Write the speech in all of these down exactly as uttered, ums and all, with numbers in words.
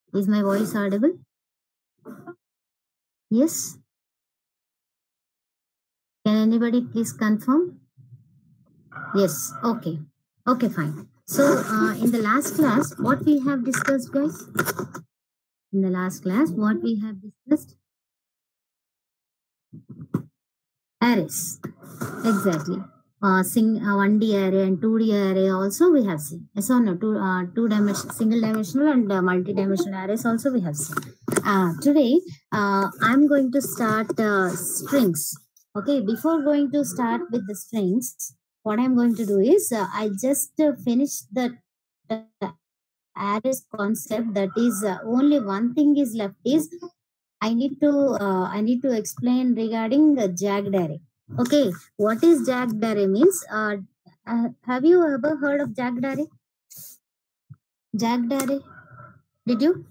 Is my voice audible? Yes. Can anybody please confirm? Yes. Okay. Okay, fine. So, uh, in the last class, what we have discussed, guys? In the last class, what we have discussed? Arrays. Exactly. Uh, sing, uh, one D array and two D array also we have seen. Yes or no? Two, uh, two dimension, single dimensional and uh, multi-dimensional arrays also we have seen. Uh, today, uh, I'm going to start uh, strings. Okay, before going to start with the strings, what I'm going to do is uh, I just uh, finished the uh, arrays concept. That is uh, only one thing is left is I need to uh, I need to explain regarding the jagged array. Okay, what is jagged array means? Uh, uh, have you ever heard of jagged array? Jagged array? Did you?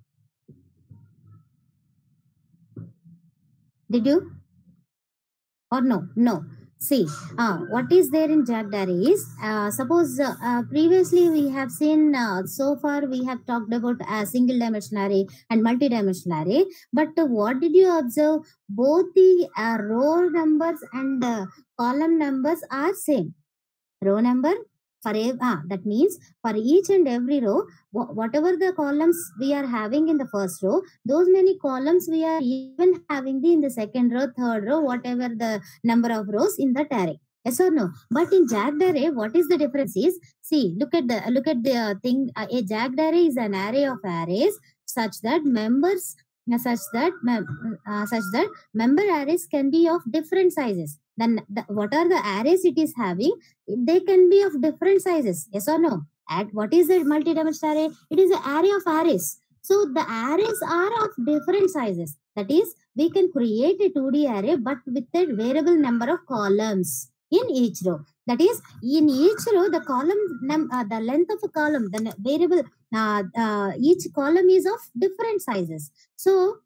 Did you? Or no? No. See, uh, what is there in jagged array is, uh, suppose uh, uh, previously we have seen, uh, so far we have talked about a single dimensional array and multi-dimensional array. But uh, what did you observe? Both the uh, row numbers and uh, column numbers are same. Row number for a, ah, that means for each and every row, wh- whatever the columns we are having in the first row, those many columns we are even having the in the second row, third row, whatever the number of rows in that array. Yes or no? But in jagged array, what is the difference is, see, look at the look at the uh, thing. Uh, a jagged array is an array of arrays such that members uh, such that mem- uh, such that member arrays can be of different sizes. Then the, what are the arrays it is having? They can be of different sizes. Yes or no? At what is a multi-dimensional array? It is an array of arrays. So the arrays are of different sizes. That is, we can create a two D array but with a variable number of columns in each row. That is, in each row, the column, num- uh, the length of a column, the variable, uh, uh, each column is of different sizes. So,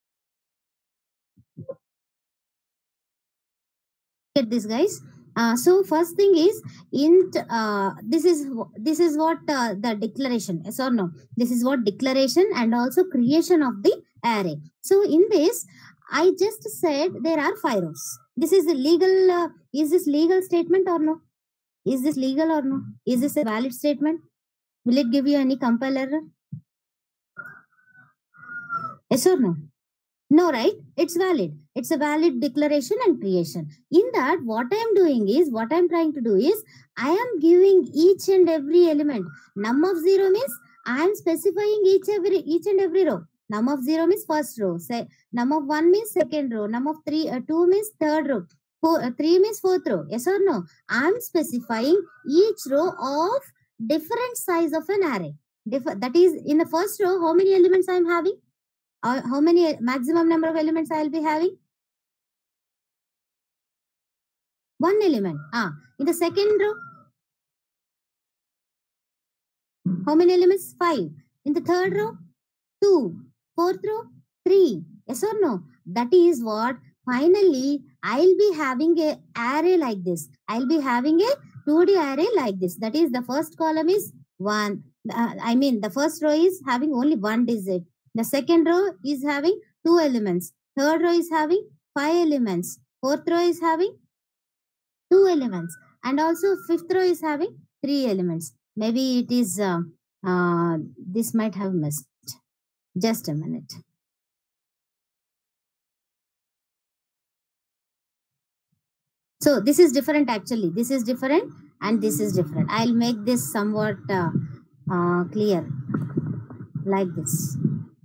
get this, guys. Uh, so first thing is int. Uh, this is this is what uh, the declaration. Yes or no? This is what declaration and also creation of the array. So in this, I just said there are five rows. This is a legal. Uh, is this legal statement or no? Is this legal or no? Is this a valid statement? Will it give you any compile error? Yes or no? No, right? It's valid. It's a valid declaration and creation. In that, what I am doing is, what I am trying to do is, I am giving each and every element. Num of zero means I am specifying each every each and every row. Num of zero means first row. Say num of one means second row. Num of three, uh, two means third row. Four, uh, three means fourth row. Yes or no? I am specifying each row of different size of an array. Dif- that is, in the first row, how many elements I am having? Uh, how many maximum number of elements I'll be having? One element. Ah, in the second row, how many elements? Five. In the third row, two. Fourth row, three. Yes or no? That is what finally I'll be having a array like this. I'll be having a two D array like this. That is the first column is one. Uh, I mean the first row is having only one digit. The second row is having two elements. Third row is having five elements. Fourth row is having two elements, and also fifth row is having three elements. Maybe it is uh, uh, this might have missed. Just a minute. So this is different actually. This is different and this is different. I'll make this somewhat uh, uh, clear like this.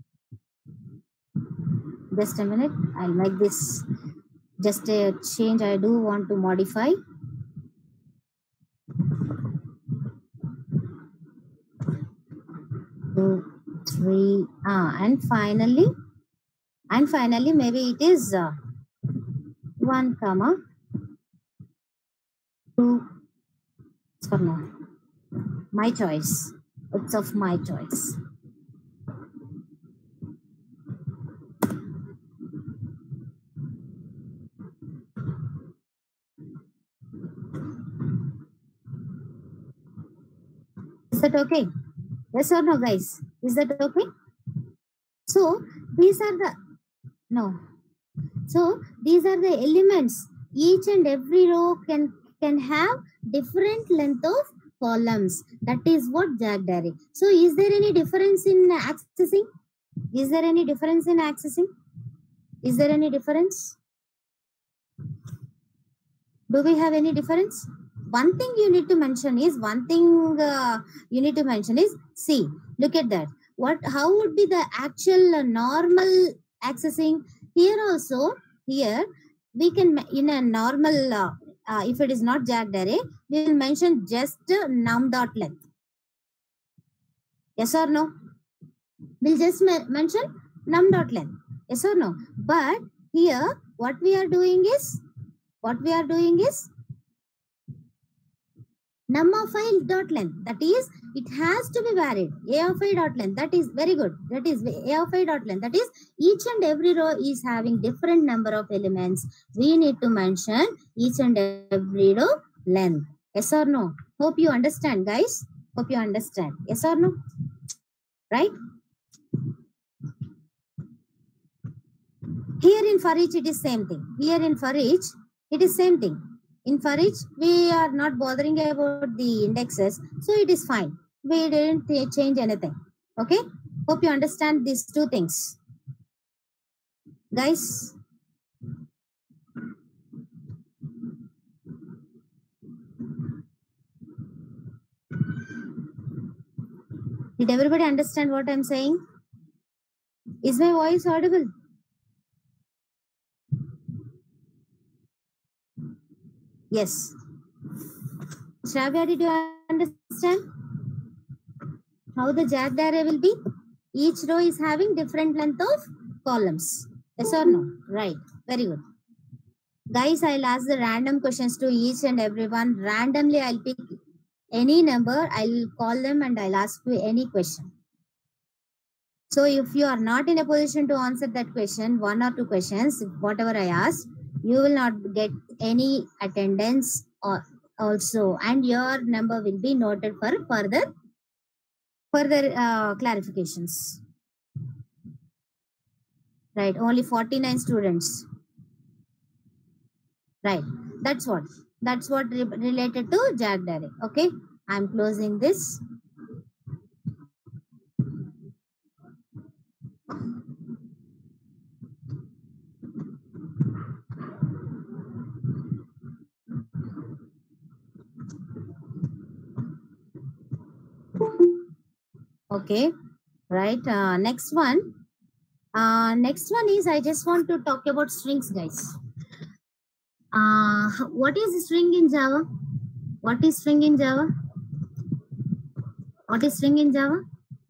Just a minute. I'll make this just a change I do want to modify. Two, three, ah, and finally, and finally, maybe it is uh, one comma two for now. My choice. It's of my choice. Is that okay? Yes or no, guys? Is that okay? So these are the no so these are the elements. Each and every row can can have different length of columns. That is what Jagged array. So is there any difference in accessing? Is there any difference in accessing? Is there any difference? Do we have any difference? One thing you need to mention is one thing uh, you need to mention is, see, look at that. What? How would be the actual uh, normal accessing? Here also, here we can in a normal. Uh, uh, if it is not Jagged array, we will mention just uh, num dot length. Yes or no? We'll just mention num dot length. Yes or no? But here, what we are doing is, what we are doing is num of I dot length. That is, it has to be varied. A of I dot length. That is very good. That is A of I dot length. That is, each and every row is having different number of elements. We need to mention each and every row length. Yes or no? Hope you understand, guys. Hope you understand. Yes or no? Right? Here in for each, it is same thing. Here in for each, it is same thing. In for each, we are not bothering about the indexes, so it is fine. We didn't change anything. Okay? Hope you understand these two things. Guys? Did everybody understand what I'm saying? Is my voice audible? Yes. Shravya, did you understand how the Jagged array will be? Each row is having different length of columns. Yes or no? Right. Very good. Guys, I'll ask the random questions to each and everyone. Randomly, I'll pick any number. I'll call them and I'll ask you any question. So if you are not in a position to answer that question, one or two questions, whatever I asked, you will not get any attendance or also, and your number will be noted for further further uh, clarifications. Right, only forty-nine students. Right, that's what that's what re related to Jagged array. Okay, I'm closing this. Okay, right. Uh, next one. Uh, next one is, I just want to talk about strings, guys. Uh, what is string in Java? What is string in Java? What is string in Java?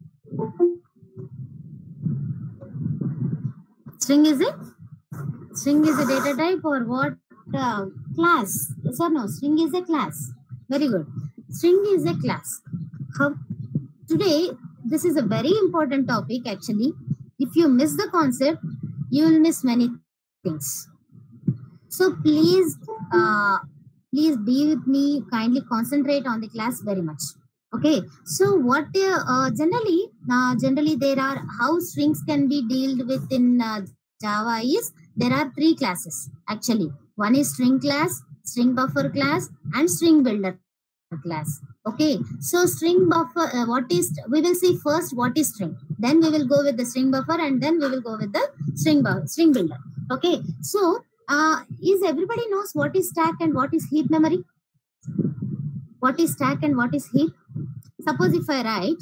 String is a string is a data type or what uh, class? Yes or no? String is a class. Very good. String is a class. How today? This is a very important topic actually. If you miss the concept, you will miss many things. So please, uh, please be with me. Kindly concentrate on the class very much. Okay. So what uh, uh, generally, uh, generally there are how strings can be dealt with in uh, Java is there are three classes actually. One is string class, string buffer class, and string builder class. Okay, so string buffer, uh, what is, we will see first what is string, then we will go with the string buffer, and then we will go with the string buffer, string builder. Okay, so uh, is everybody knows what is stack and what is heap memory? What is stack and what is heap? Suppose if I write,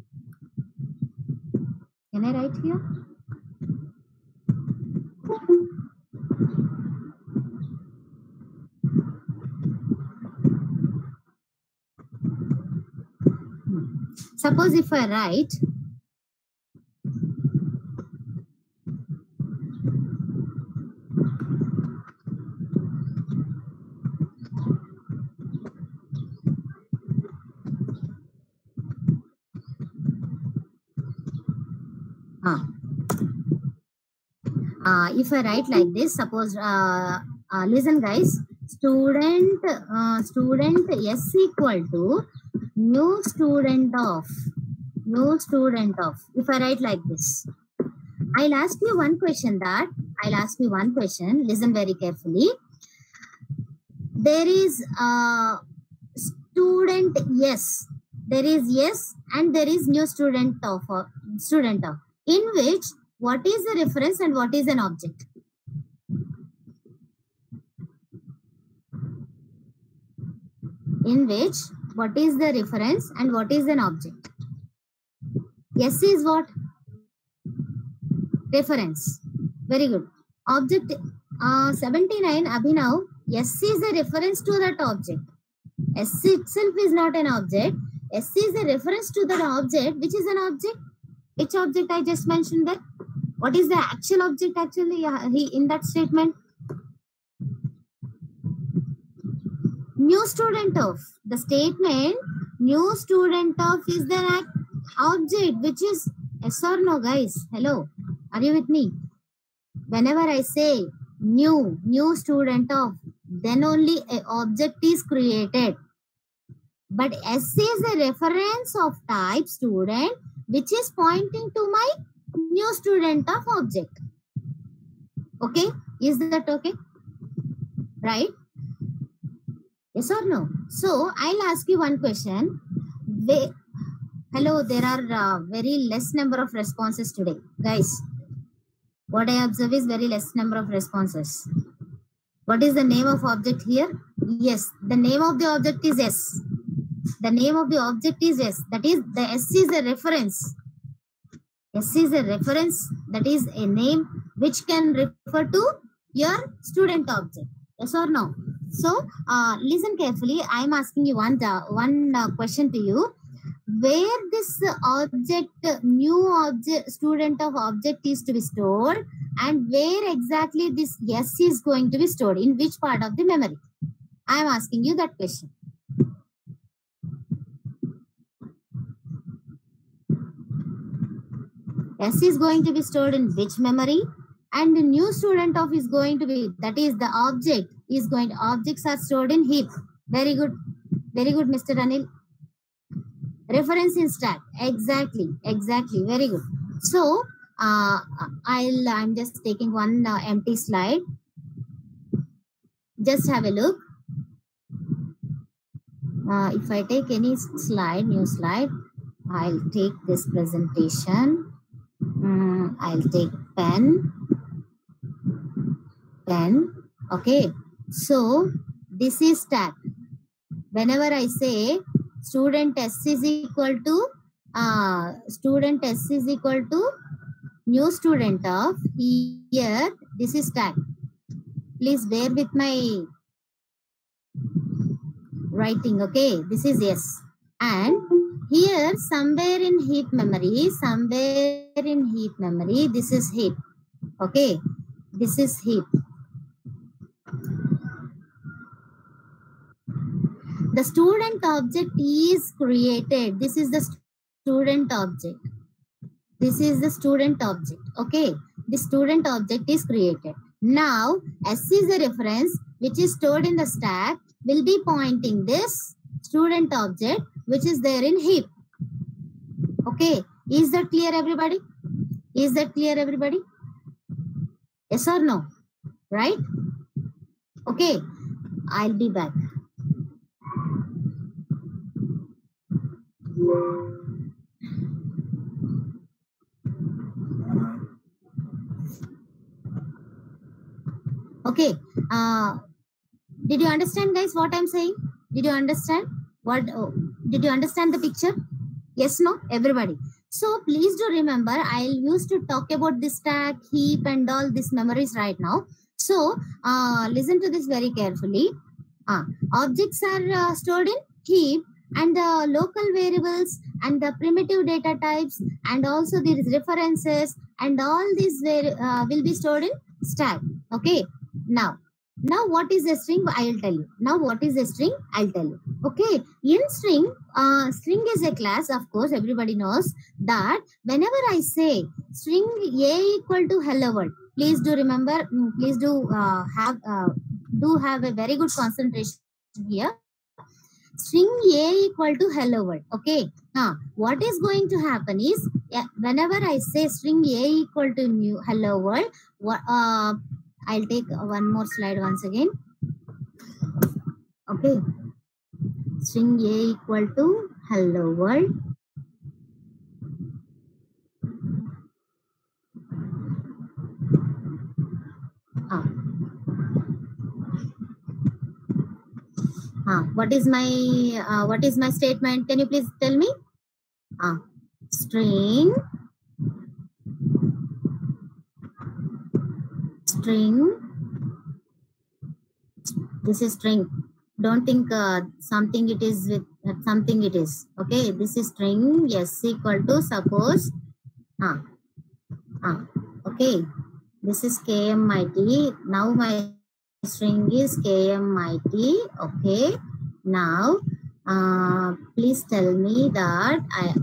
can I write here? Suppose if I write uh, uh, if I write like this, suppose uh, uh, listen guys, student uh, student s equal to new student of new student of if I write like this, I'll ask you one question that I'll ask you one question. Listen very carefully. There is a student yes. There is yes and there is new student of uh, student of. In which what is the reference and what is an object? In which what is the reference and what is an object? Yes is what? Reference. Very good. Object uh, seventy-nine, Abhinav. S is a reference to that object. S itself is not an object. S is a reference to that object. Which is an object? Which object I just mentioned there? What is the actual object actually uh, he, in that statement? New student of. The statement new student of is the object which is yes or no, guys? Hello. Are you with me? Whenever I say new, new student of, then only an object is created. But S is a reference of type student which is pointing to my new student of object. Okay? Is that okay? Right? Yes or no? So, I'll ask you one question. Wait. Hello, there are uh, very less number of responses today. Guys, what I observe is very less number of responses. What is the name of object here? Yes, the name of the object is S. The name of the object is S. That is, the S is a reference. S is a reference. That is a name which can refer to your student object. Yes or no? So, uh, listen carefully. I am asking you one, uh, one uh, question to you. Where this object, new object, student of object is to be stored, and where exactly this S is going to be stored, in which part of the memory? I am asking you that question. S is going to be stored in which memory, and the new student of is going to be, that is the object is going to, objects are stored in heap. Very good. Very good, Mister Anil. Reference in stack. Exactly. Exactly. Very good. So, uh, I'll, I'm just taking one uh, empty slide. Just have a look. Uh, if I take any slide, new slide, I'll take this presentation. Um, I'll take pen. Pen. Okay. So, this is stack. Whenever I say student S is equal to uh, student S is equal to new student of, here this is stack. Please bear with my writing. Okay, this is S, and here somewhere in heap memory, somewhere in heap memory, this is heap. Okay, this is heap. The student object is created. This is the student object. This is the student object. Okay. The student object is created. Now, S is a reference which is stored in the stack, will be pointing this student object which is there in heap. Okay. Is that clear, everybody? Is that clear, everybody? Yes or no? Right? Okay. I'll be back. Okay. Uh, did you understand, guys, what I'm saying? Did you understand? What? Oh, did you understand the picture? Yes, no? Everybody. So, please do remember, I'll used to talk about this stack, heap, and all these memories right now. So, uh, listen to this very carefully. Uh, objects are uh, stored in heap, and the local variables and the primitive data types and also these references and all these uh, will be stored in stack. Okay. Now, now what is a string? I'll tell you. Now what is a string? I'll tell you. Okay. In string, uh, string is a class. Of course, everybody knows that whenever I say string A equal to hello world, please do remember, please do uh, have, uh, do have a very good concentration here. String A equal to hello world. Okay. Now, what is going to happen is yeah, whenever I say string A equal to new hello world, what, uh, I'll take one more slide once again. Okay, string A equal to hello world. Ah. Ah, what is my uh, what is my statement? Can you please tell me? Ah, string string. This is string. Don't think uh, something it is with uh, something it is. Okay, this is string s equal to suppose. Ah, ah. Okay, this is kmit. Now my string is kmit. Okay, now uh, please tell me that I.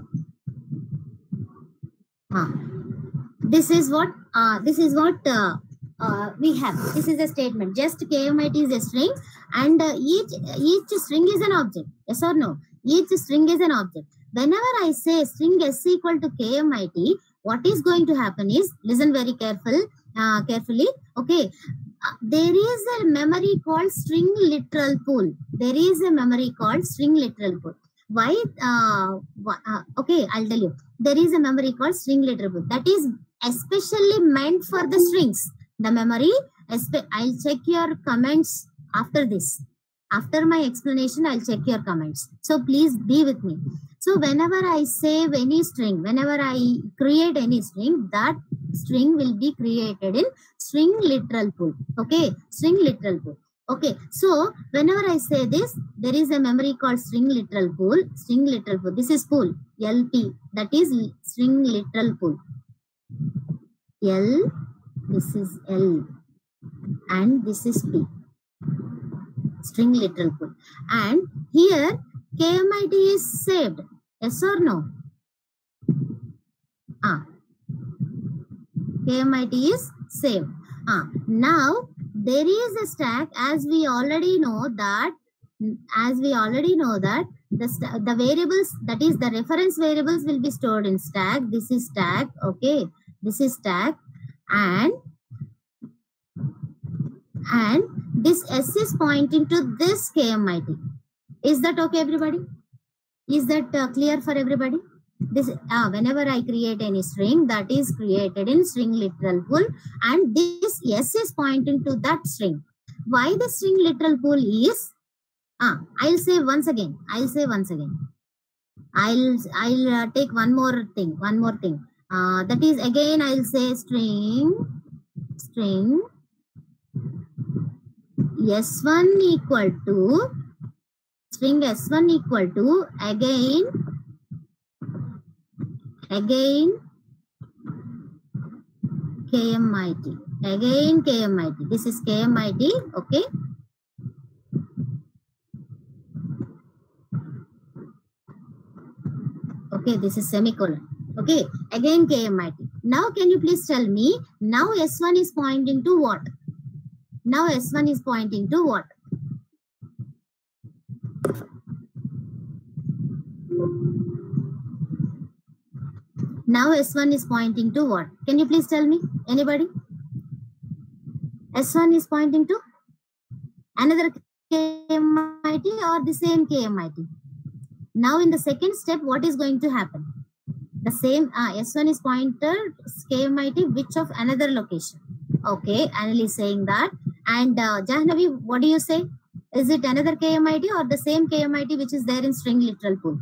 Ah, this is what. Uh, this is what. Uh, Uh, we have this is a statement. Just kmit is a string, and uh, each each string is an object. Yes or no? Each string is an object. Whenever I say string s equal to kmit, what is going to happen is, listen very careful, uh, carefully. Okay, uh, there is a memory called string literal pool. There is a memory called string literal pool. Why? Uh, uh, okay, I'll tell you. There is a memory called string literal pool that is especially meant for the strings. The memory, I'll check your comments after this. After my explanation, I'll check your comments. So please be with me. So whenever I save any string, whenever I create any string, that string will be created in string literal pool. Okay, string literal pool. Okay, so whenever I say this, there is a memory called string literal pool. String literal pool. This is pool, L P. That is string literal pool. L. This is L and this is P, string literal pool. And here kmit is saved. Yes or no? Ah, kmit is saved. Ah, now there is a stack, as we already know that, as we already know that the the variables, that is the reference variables, will be stored in stack. This is stack. Okay, this is stack. And and this s is pointing to this kmit. Is that okay, everybody? Is that uh, clear for everybody? This uh, whenever I create any string, that is created in string literal pool, and this s is pointing to that string. Why the string literal pool is? Ah, I'll say once again. I'll say once again. I'll I'll uh, take one more thing. One more thing. Uh, that is, again I'll say string string s one equal to string s one equal to again again kmit, again kmit. This is kmit. Okay, okay, this is semicolon. Okay, again kmit. Now can you please tell me, now s one is pointing to what? Now s one is pointing to what? Now s one is pointing to what? Can you please tell me? Anybody? s one is pointing to another kmit or the same kmit? Now in the second step, what is going to happen? The same uh, s one is pointer kmit which of another location. Okay, Anil is saying that. And uh, Jahnavi, what do you say? Is it another kmit or the same kmit which is there in string literal pool?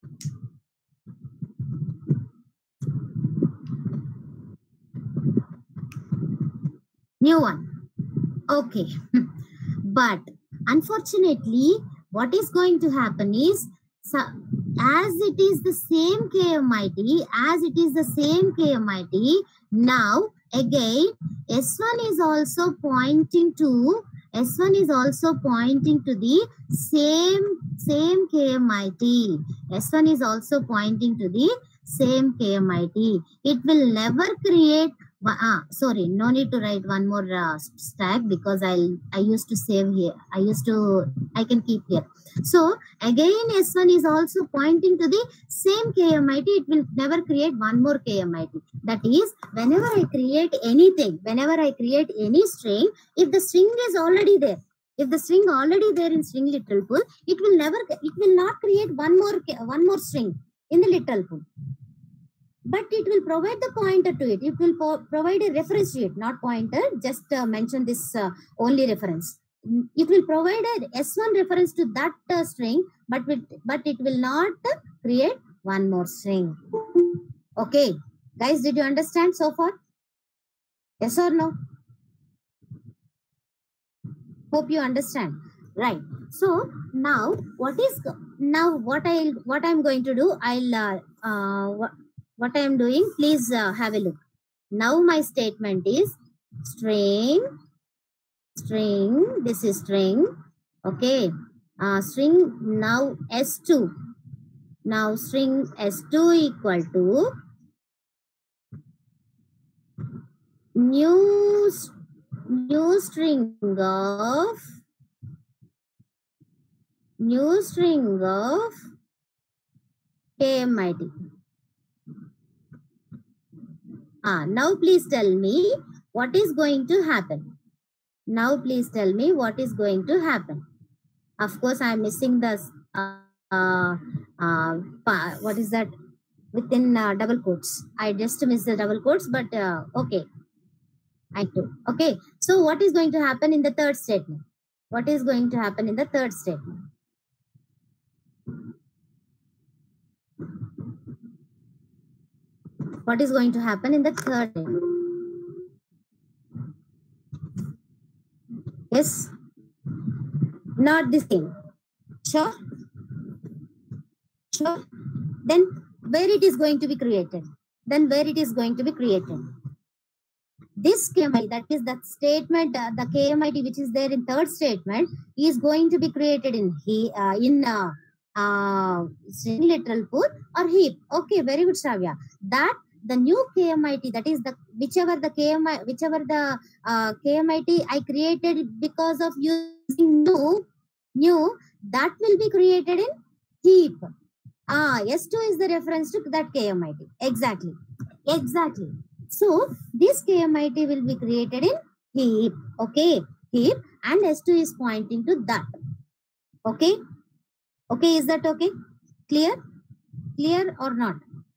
New one. Okay. But unfortunately, what is going to happen is, so, as it is the same kmit, as it is the same kmit, now again s one is also pointing to s one is also pointing to the same same kmit. s one is also pointing to the same K M I T. It will never create. Ah, sorry, no need to write one more uh, stack because I'll I used to save here. I used to I can keep here. So again, S one is also pointing to the same K M I T. It will never create one more K M I T. That is, whenever I create anything, whenever I create any string, if the string is already there, if the string already there in string literal pool, it will never, it will not create one more one more string in the literal pool. But it will provide the pointer to it. It will provide a reference to it, not pointer. Just uh, mention this uh, only reference. It will provide a S one reference to that uh, string, but with, but it will not uh, create one more string. Okay, guys, did you understand so far? Yes or no? Hope you understand. Right. So now what is now what I what I'm going to do? I'll uh, uh, what, what I am doing. Please uh, have a look. Now my statement is string string. This is string. Okay. Uh, string now S two. Now string S two equal to new new string of new string of K M I T. Ah, now please tell me what is going to happen. Now please tell me what is going to happen. Of course, I am missing the uh, uh, uh, what is that within uh, double quotes. I just missed the double quotes, but uh, okay. I do. Okay. So what is going to happen in the third statement? What is going to happen in the third statement? What is going to happen in the third statement? Yes. Not the same. Sure. Sure. Then where it is going to be created? Then where it is going to be created? This K M I T, that is that statement, uh, the K M I T which is there in third statement is going to be created in he uh, in uh, uh, string literal pool or heap. Okay, very good, Shravya. That the new K M I T, that is the whichever the K M I whichever the uh, K M I T I created because of using new new that will be created in heap. Ah, S two is the reference to that K M I T. Exactly. Exactly. So this K M I T will be created in heap. Okay. Heap, and S two is pointing to that. Okay. Okay. Is that okay? Clear? Clear or not?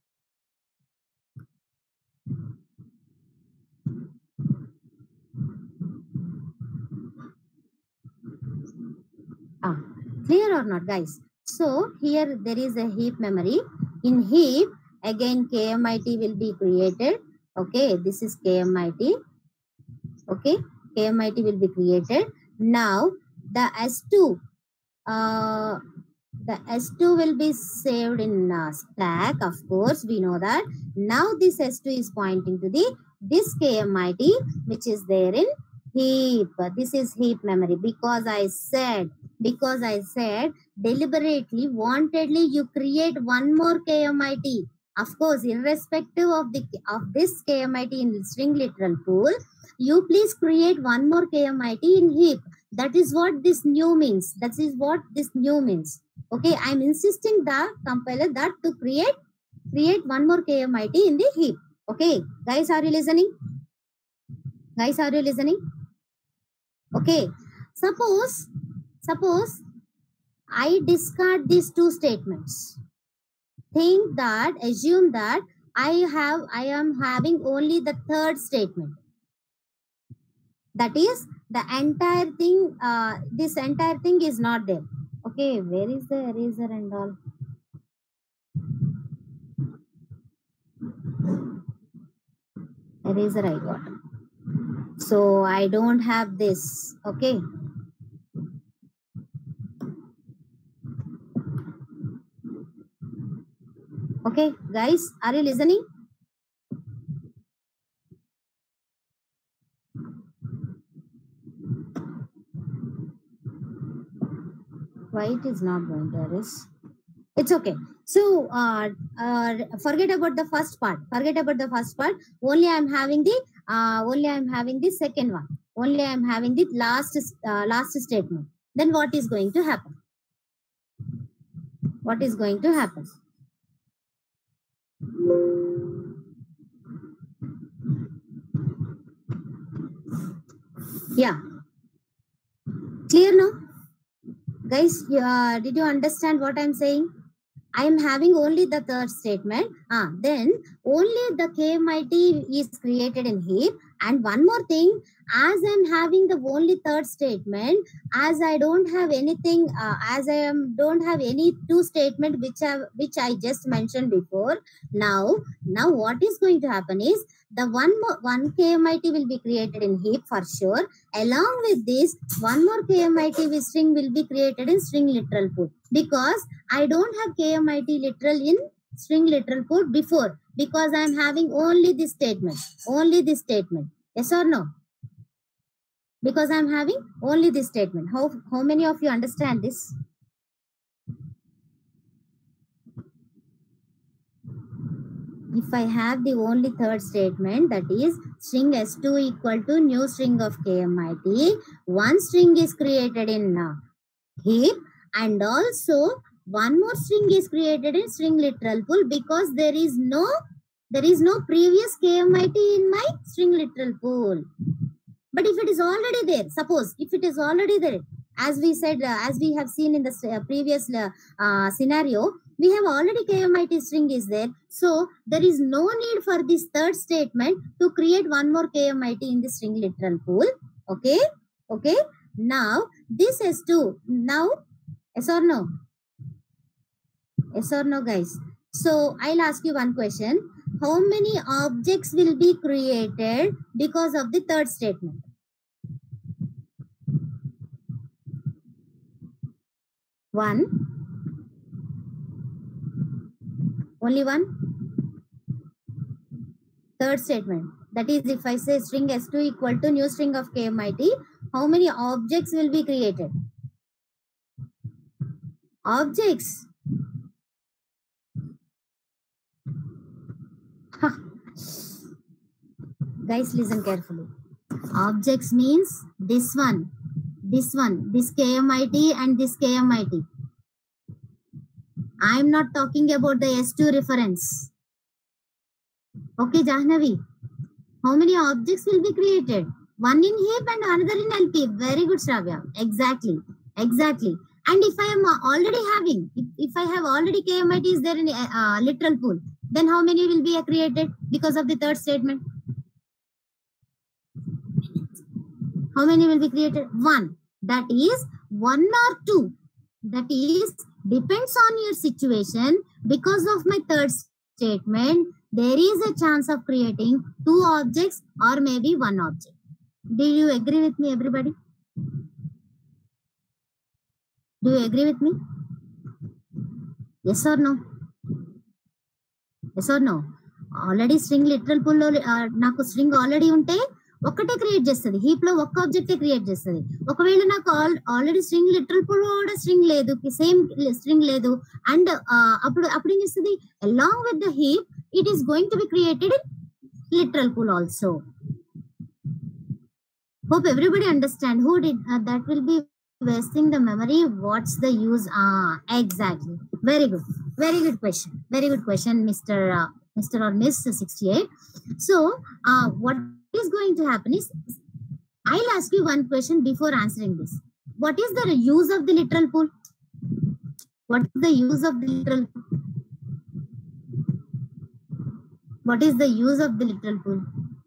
Ah, clear or not, guys? So here there is a heap memory. In heap, again K M I T will be created. Okay, this is K M I T. Okay, K M I T will be created. Now the S two, uh, the S two will be saved in uh, stack. Of course, we know that. Now this S two is pointing to the this K M I T which is there in heap. This is heap memory because I said because I said deliberately, wantedly, you create one more K M I T. Of course, irrespective of the of this K M I T in string literal pool, you please create one more K M I T in heap. That is what this new means. That is what this new means. Okay, I'm insisting the compiler that to create create one more K M I T in the heap. Okay, guys, are you listening? Guys, are you listening? Okay, suppose suppose I discard these two statements. Think that, assume that I have I am having only the third statement. That is the entire thing. Uh, this entire thing is not there. Okay, where is the eraser and all? Eraser I got. So I don't have this. Okay. Okay, guys, are you listening? Why it is not going to erase? It's okay. So uh, uh, forget about the first part. Forget about the first part. Only I'm having the uh, only I'm having the second one. Only I'm having the last uh, last statement. Then what is going to happen? What is going to happen? Yeah. Clear now? Guys, uh, did you understand what I'm saying? I am having only the third statement. Ah, then only the K M I T is created in heap. And one more thing, as I'm having the only third statement, as I don't have anything, uh, as I am don't have any two statement which I which I just mentioned before. Now, now what is going to happen is the one more one K M I T will be created in heap for sure. Along with this, one more K M I T with string will be created in string literal pool, because I don't have K M I T literal in string literal pool before, because I am having only this statement. Only this statement. Yes or no? Because I am having only this statement. How, how many of you understand this? If I have the only third statement, that is string S two equal to new string of K M I T, one string is created in uh, heap, and also one more string is created in string literal pool, because there is no there is no previous K M I T in my string literal pool. But if it is already there, suppose if it is already there, as we said, uh, as we have seen in the uh, previous uh, uh, scenario, we have already K M I T string is there. So there is no need for this third statement to create one more K M I T in the string literal pool. Okay. Okay. Now this S two, now yes or no? Yes or no, guys? So I'll ask you one question. How many objects will be created because of the third statement? One. Only one? Third statement. That is, if I say string S two equal to new string of K M I T, how many objects will be created? Objects. Guys, listen carefully. Objects means this one, this one, this K M I T and this K M I T. I am not talking about the S two reference. Okay, Jahnavi. How many objects will be created? One in heap and another in L P. Very good, Shravya. Exactly. Exactly. And if I am already having, if, if I have already K M I T is there in uh, literal pool, then how many will be created because of the third statement? How many will be created? One. That is one or two. That is depends on your situation. Because of my third statement, there is a chance of creating two objects or maybe one object. Do you agree with me, everybody? Do you agree with me? Yes or no? Yes or no? Already string literal pool lo naku string already unte ఒకటే create చేస్తుంది, heap లో ఒక్క ఆబ్జెక్టే create చేస్తుంది. ఒకవేళ నాకు already string literal pool కూడా string లేదు, సేమ్ స్ట్రింగ్ లేదు, అండ్ అప్పుడు అప్పుడు ఏం చేస్తుంది, along with the heap it is going to be created in literal pool also. Hope everybody understand. Who did uh, that will be wasting the memory. What's the use? Ah, exactly. Very good. Very good question. Very good question, Mister Uh, Mister or Miss sixty-eight. So, uh, what is going to happen is, I'll ask you one question before answering this. What is the use of the literal pool? What is the use of the literal pool? What is the use of the literal pool?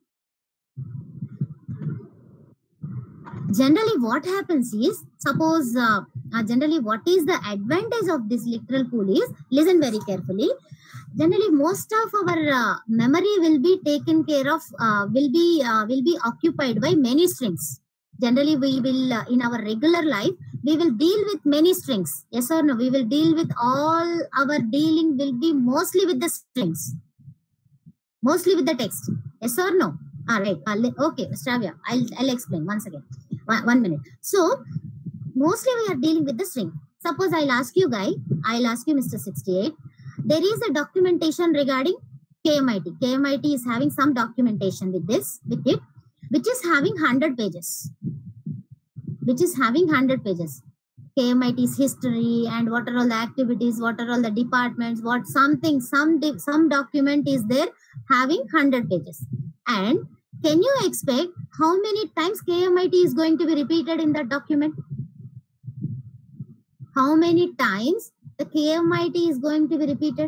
Generally, what happens is, suppose, uh, uh, generally, what is the advantage of this literal pool is, listen very carefully. Generally, most of our uh, memory will be taken care of, uh, will be uh, will be occupied by many strings. Generally, we will, uh, in our regular life, we will deal with many strings. Yes or no? We will deal with all, our dealing will be mostly with the strings. Mostly with the text. Yes or no? All right. Uh, okay, Shravya, I'll, I'll explain once again. One, one minute. So, mostly we are dealing with the string. Suppose I'll ask you, guy, I'll ask you, Mister sixty-eight. There is a documentation regarding K M I T. K M I T is having some documentation with this, with it, which is having one hundred pages. Which is having one hundred pages. K M I T's history and what are all the activities, what are all the departments, what something, some some document is there having one hundred pages. And can you expect how many times K M I T is going to be repeated in that document? How many times the K M I T is going to be repeated?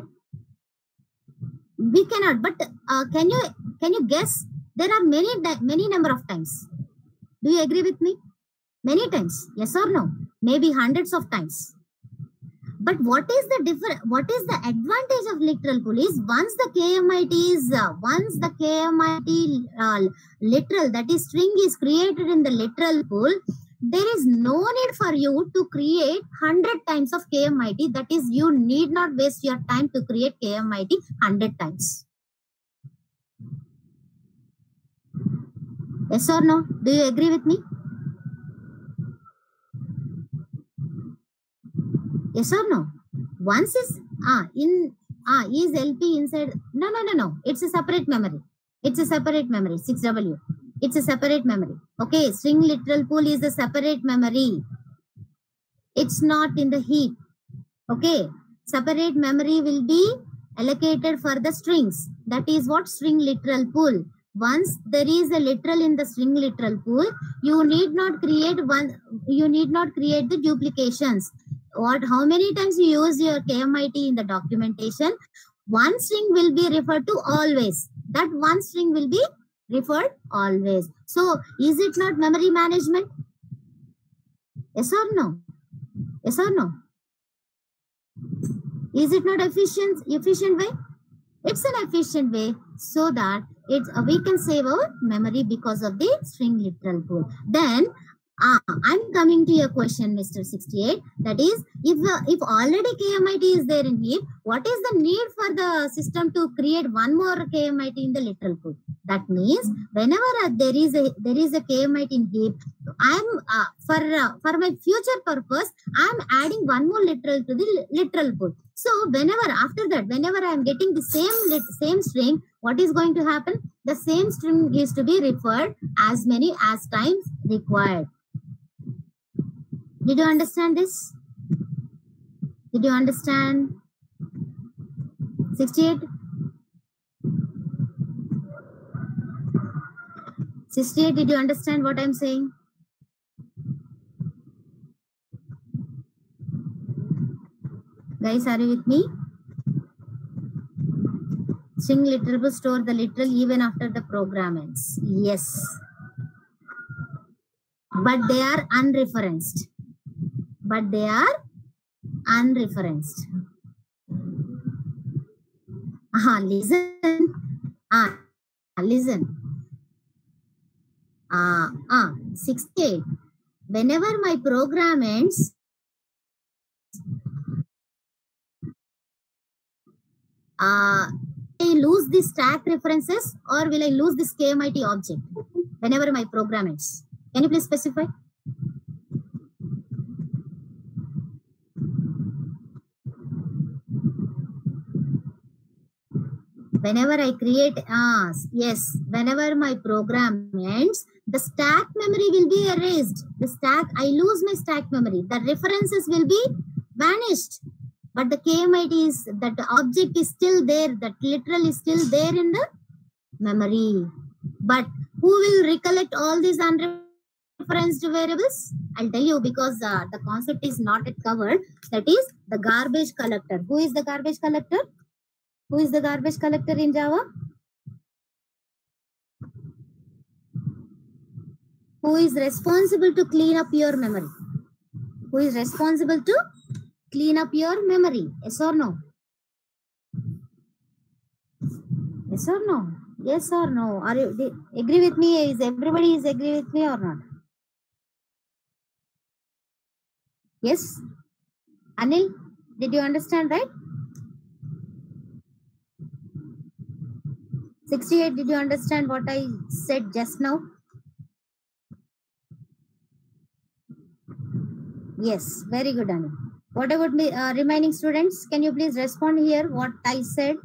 We cannot, but uh, can you can you guess? There are many many number of times. Do you agree with me? Many times, yes or no? Maybe hundreds of times. But what is the difference? What is the advantage of literal pool is once the K M I T is uh, once the K M I T uh, literal, that is string, is created in the literal pool, there is no need for you to create one hundred times of K M I T. That is, you need not waste your time to create K M I T one hundred times. Yes or no? Do you agree with me? Yes or no? Once is ah in ah is L P inside? No, no, no, no. It's a separate memory. It's a separate memory. six W. It's a separate memory. Okay, string literal pool is a separate memory. It's not in the heap. Okay, separate memory will be allocated for the strings. That is what string literal pool. Once there is a literal in the string literal pool, you need not create one. You need not create the duplications. What? How many times you use your K M I T in the documentation? One string will be referred to always. That one string will be referred always. So, is it not memory management? Yes or no? Yes or no? Is it not efficient efficient way? It's an efficient way so that it's uh, we can save our memory because of the string literal pool. Then uh, I'm coming to your question, Mister sixty-eight. That is, if uh, if already K M I T is there in heap, what is the need for the system to create one more K M I T in the literal pool? That means whenever uh, there is a there is a K M I T in heap, I'm uh, for uh, for my future purpose, I'm adding one more literal to the literal pool. So whenever after that, whenever I'm getting the same lit, same string, what is going to happen? The same string is to be referred as many as times required. Did you understand this? Did you understand? sixty-eight? sixty-eight, did you understand what I'm saying? Guys, are you with me? String literal will store the literal even after the program ends. Yes. But they are unreferenced. But they are unreferenced. Ah, listen. Ah, listen. Ah, ah, sixty-eight. Whenever my program ends, uh, will I lose the stack references or will I lose this K M I T object whenever my program ends? Can you please specify? Whenever I create, ah, yes, whenever my program ends, the stack memory will be erased. The stack, I lose my stack memory. The references will be vanished. But the K M I T is, that object is still there. That literal is still there in the memory. But who will recollect all these unreferenced variables? I'll tell you because uh, the concept is not yet covered. That is the garbage collector. Who is the garbage collector? Who is the garbage collector in Java? Who is responsible to clean up your memory? Who is responsible to clean up your memory? Yes or no? Yes or no? Yes or no? Are you do, agree with me? Is everybody is agree with me or not? Yes? Anil, did you understand, right? sixty-eight, did you understand what I said just now? Yes, very good, Anil. What about the uh, remaining students? Can you please respond here what I said?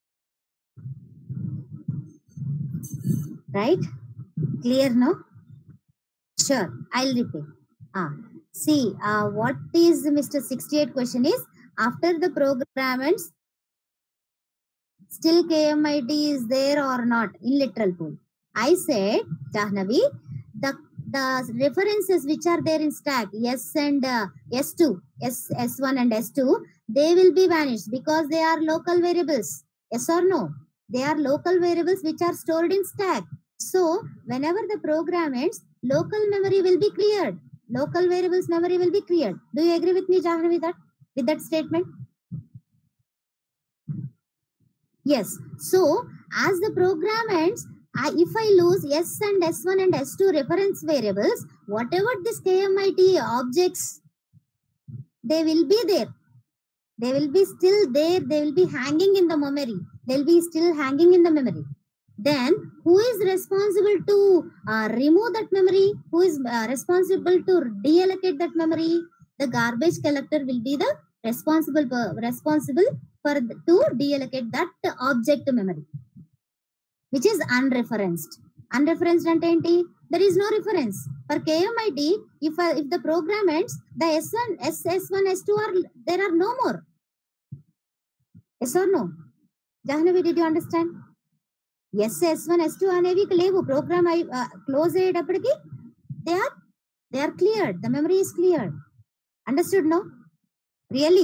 Right? Clear, no? Sure, I'll repeat. Ah, see, uh, what is Mister sixty-eight question is, after the programmers, still K M I T is there or not in literal pool? I said, Jahnavi, the the references which are there in stack, S and uh, S two, S, S1 and S two, they will be vanished because they are local variables. Yes or no? They are local variables which are stored in stack. So, whenever the program ends, local memory will be cleared. Local variables memory will be cleared. Do you agree with me, Jahnavi, that, with that statement? Yes. So, as the program ends, I, if I lose S and S one and S two reference variables, whatever this K M I T objects, they will be there. They will be still there. They will be hanging in the memory. They will be still hanging in the memory. Then, who is responsible to uh, remove that memory? Who is uh, responsible to deallocate that memory? The garbage collector will be the responsible responsible for to deallocate that object memory, which is unreferenced. Unreferenced and enti, there is no reference. For K M I T, if uh, if the program ends, the S one, S, S1, S two are there are no more. Yes or no? Jahnavi, did you understand? Yes, S one, S two అనేవి లేవు program I uh, close అయ్యేటప్పటికి they are they are cleared. The memory is cleared. Understood? No? Really?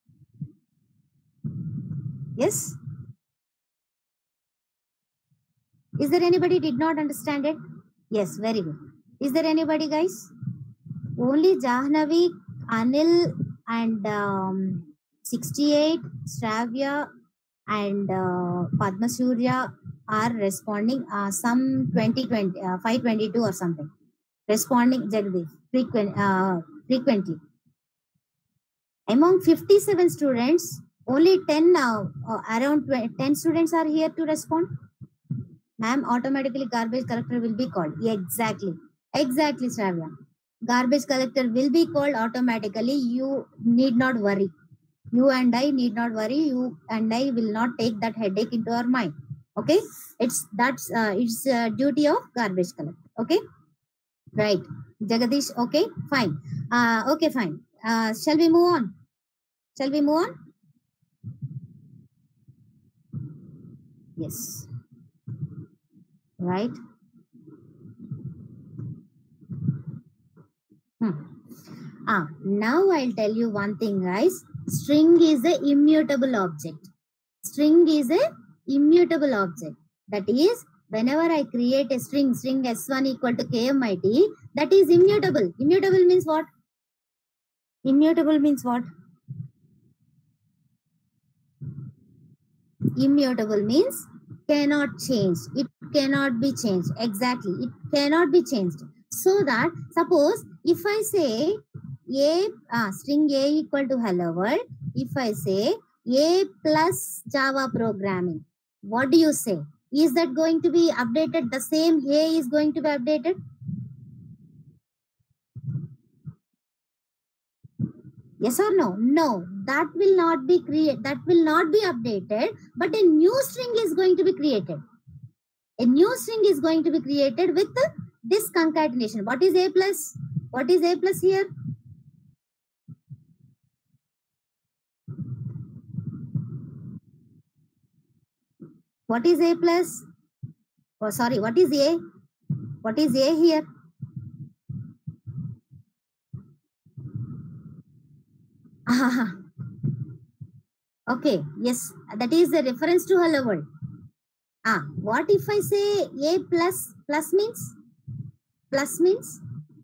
Yes? Is there anybody did not understand it? Yes, very good. Is there anybody, guys? Only Jahnavi, Anil, and um, sixty-eight, Shravya, and uh, Padma Surya are responding. Uh, some twenty, twenty, uh, five twenty-two or something. Responding, Jagdeep, frequent, uh, frequently. Among fifty-seven students, only ten, uh, uh, around ten students are here to respond. Ma'am, automatically garbage collector will be called. Yeah, exactly. Exactly, Shravya. Garbage collector will be called automatically. You need not worry. You and I need not worry. You and I will not take that headache into our mind. Okay? It's that's uh, it's uh, duty of garbage collector. Okay? Right. Jagadish, okay? Fine. Uh, okay, fine. Uh, shall we move on? Shall we move on? Yes. Right? Hmm. Ah, now I'll tell you one thing, guys. String is a immutable object. String is a immutable object. That is, whenever I create a string, string S one equal to K M I T, that is immutable. Immutable means what? Immutable means what? Immutable means cannot change. It cannot be changed. Exactly. It cannot be changed. So that, suppose, if I say a ah, string a equal to hello world, if I say a plus Java programming, what do you say? Is that going to be updated? The same a is going to be updated? Yes or no? No, that will not be created. That will not be updated. But a new string is going to be created. A new string is going to be created with this concatenation. What is a plus? What is a plus here? What is a plus? Oh, sorry. What is a? What is a here? Okay. Yes, that is a reference to hello world. Ah, what if I say a plus? Plus means? Plus means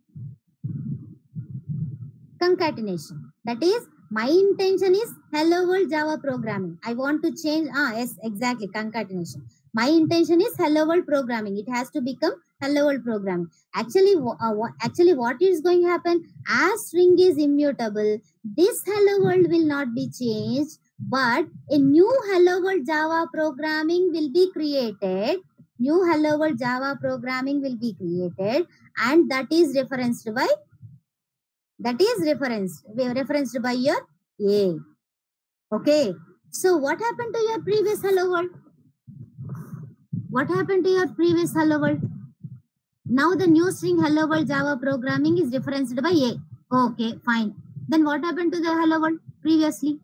concatenation. That is, my intention is hello world Java programming. I want to change. Ah, yes, exactly. Concatenation. My intention is hello world programming. It has to become hello world programming. Actually, uh, actually, what is going to happen? As string is immutable, this hello world will not be changed, but a new hello world Java programming will be created. New hello world Java programming will be created, and that is referenced by that is referenced referenced by your A. Okay. So what happened to your previous hello world? What happened to your previous hello world? Now the new string hello world Java programming is referenced by A. Okay, fine. Then what happened to the hello world previously?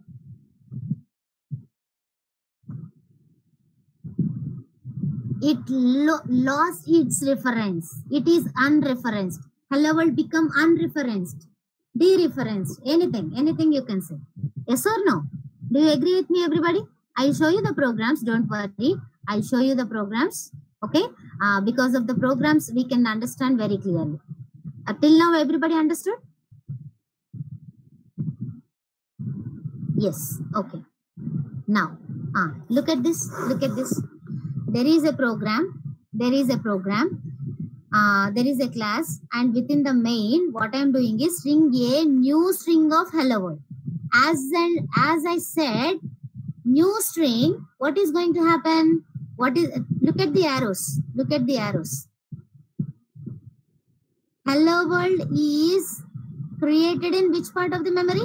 It lo lost its reference. It is unreferenced. Hello world become unreferenced, dereferenced, anything, anything you can say. Yes or no? Do you agree with me, everybody? I'll show you the programs. Don't worry. I'll show you the programs. Okay? Uh, because of the programs, we can understand very clearly. Uh, till now, everybody understood? Yes. Okay. Now, uh, look at this. Look at this. There is a program. There is a program. Uh, there is a class, and within the main, what I'm doing is string a new string of hello world. As and as I said, new string. What is going to happen? What is? Look at the arrows. Look at the arrows. Hello world is created in which part of the memory?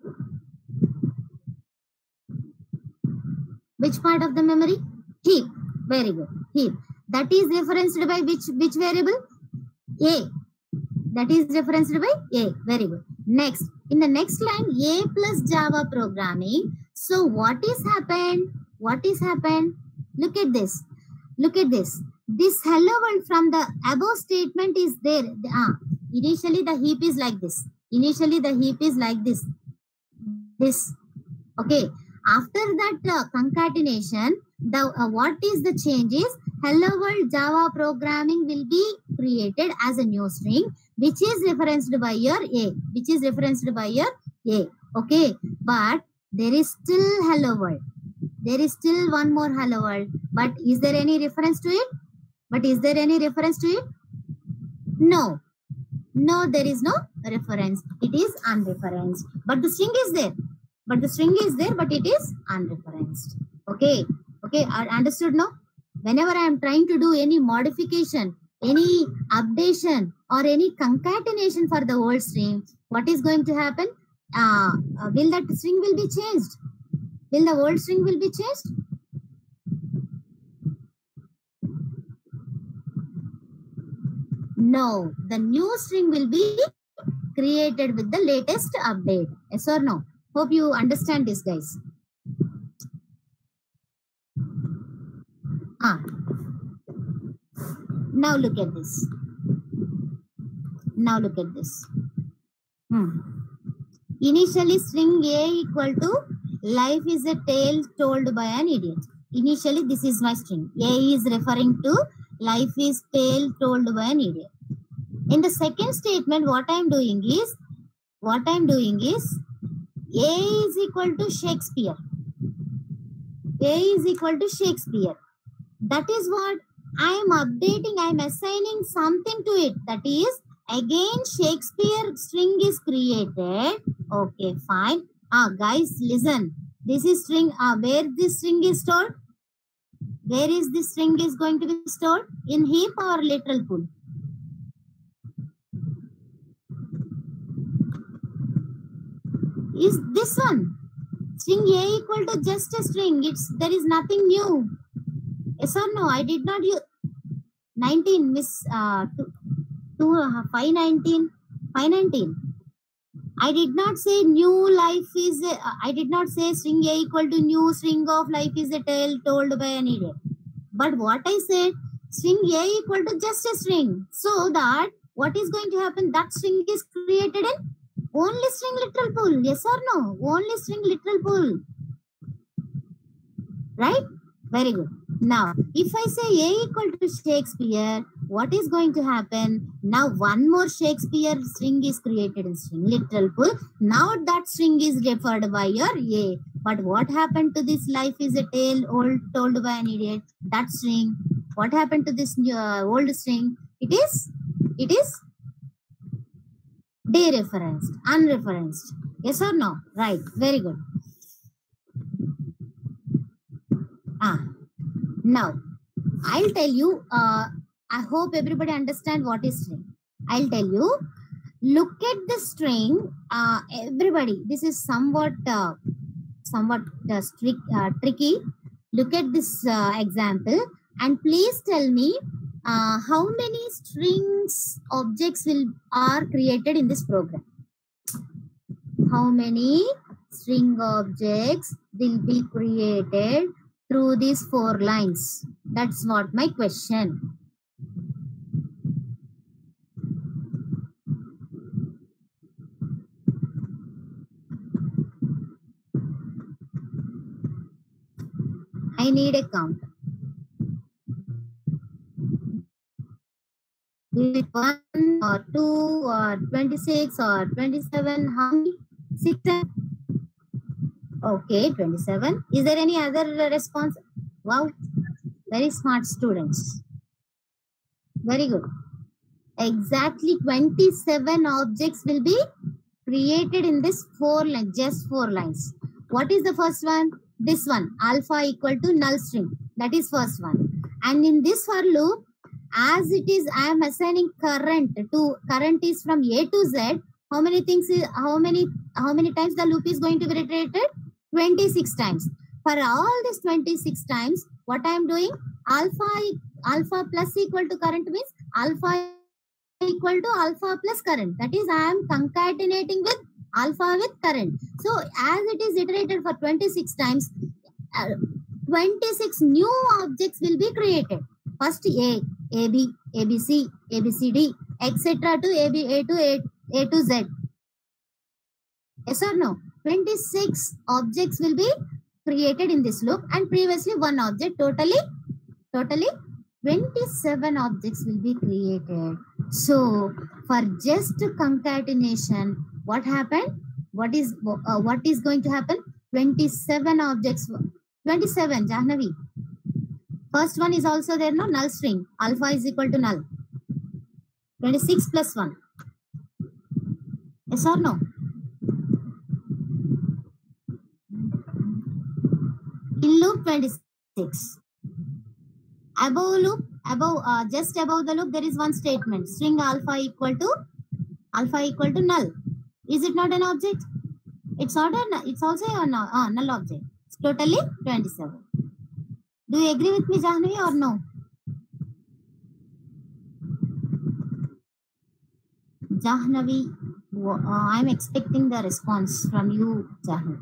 Which part of the memory? Heap. Very good. Heap. That is referenced by which which variable? A. That is referenced by A. Very good. Next, in the next line, A plus Java programming. So what is happened? What is happened? Look at this. Look at this. This hello world from the above statement is there. Ah, initially the heap is like this. Initially the heap is like this. This. Okay. After that uh, concatenation, the uh, what is the changes? Hello world Java programming will be created as a new string, which is referenced by your A, which is referenced by your A. Okay, but there is still hello world. There is still one more hello world. But is there any reference to it? But is there any reference to it? No. No, there is no reference. It is unreferenced. But the string is there. But the string is there, but it is unreferenced. Okay. Okay, understood now? Whenever I am trying to do any modification, any updation or any concatenation for the old string, what is going to happen? Uh, uh, will that string will be changed? Will the old string will be changed? No, the new string will be created with the latest update. Yes or no? Hope you understand this, guys. Ah. Now look at this. Now look at this. Hmm. Initially, string A equal to life is a tale told by an idiot. Initially, this is my string. A is referring to life is tale told by an idiot. In the second statement, what I am doing is, what I am doing is, A is equal to Shakespeare. A is equal to Shakespeare. That is what I am updating. I am assigning something to it. That is, again, Shakespeare string is created. Okay, fine. Ah, guys, listen. This is string. Ah, where this string is stored? Where is this string is going to be stored? In heap or literal pool? Is this one? String A equal to just a string. It's there is nothing new. Yes or no? I did not use nineteen, miss uh, two, two, uh, five nineteen, five nineteen. I did not say new life is, a, uh, I did not say string A equal to new string of life is a tale told by an idiot. But what I said, string A equal to just a string. So that what is going to happen? That string is created in only string literal pool. Yes or no? Only string literal pool. Right? Very good. Now, if I say A equal to Shakespeare, what is going to happen? Now, one more Shakespeare string is created in string literal pool. Now, that string is referred by your A. But what happened to this life is a tale old told by an idiot? That string. What happened to this uh, old string? It is, it is dereferenced, unreferenced. Yes or no? Right. Very good. Ah. Now, I'll tell you, uh, I hope everybody understand what is string. I'll tell you, look at the string. Uh, everybody, this is somewhat uh, somewhat uh, strict, uh, tricky. Look at this uh, example and please tell me uh, how many strings objects will are created in this program. How many string objects will be created through these four lines? That's what my question. I need a count. Is it one or two or twenty-six or twenty-seven? How many? Six? Okay, twenty-seven. Is there any other response? Wow, very smart students. Very good. Exactly twenty-seven objects will be created in this four lines, just four lines. What is the first one? This one, alpha equal to null string. That is first one. And in this for loop, as it is, I am assigning current to current is from A to Z. How many things is how many how many times the loop is going to be iterated? twenty-six times. For all this twenty-six times, what I am doing? Alpha alpha plus equal to current means alpha equal to alpha plus current. That is, I am concatenating with alpha with current. So as it is iterated for twenty-six times, uh, twenty-six new objects will be created. First A, A B, A B C, A B C D, et cetera to A B A to A, A to Z. Yes or no? twenty-six objects will be created in this loop, and previously one object. Totally, totally twenty-seven objects will be created. So for just concatenation, what happened? What is uh, what is going to happen? twenty-seven objects. twenty-seven, Jahnavi. First one is also there, no? Null string. Alpha is equal to null. twenty-six plus one. Yes or no? In loop twenty-six. Above loop, above, uh, just above the loop, there is one statement. String alpha equal to alpha equal to null. Is it not an object? It's not a, it's also a null, uh, null object. It's totally twenty-seven. Do you agree with me, Jahnavi, or no? Jahnavi, uh, I'm expecting the response from you, Jahnavi.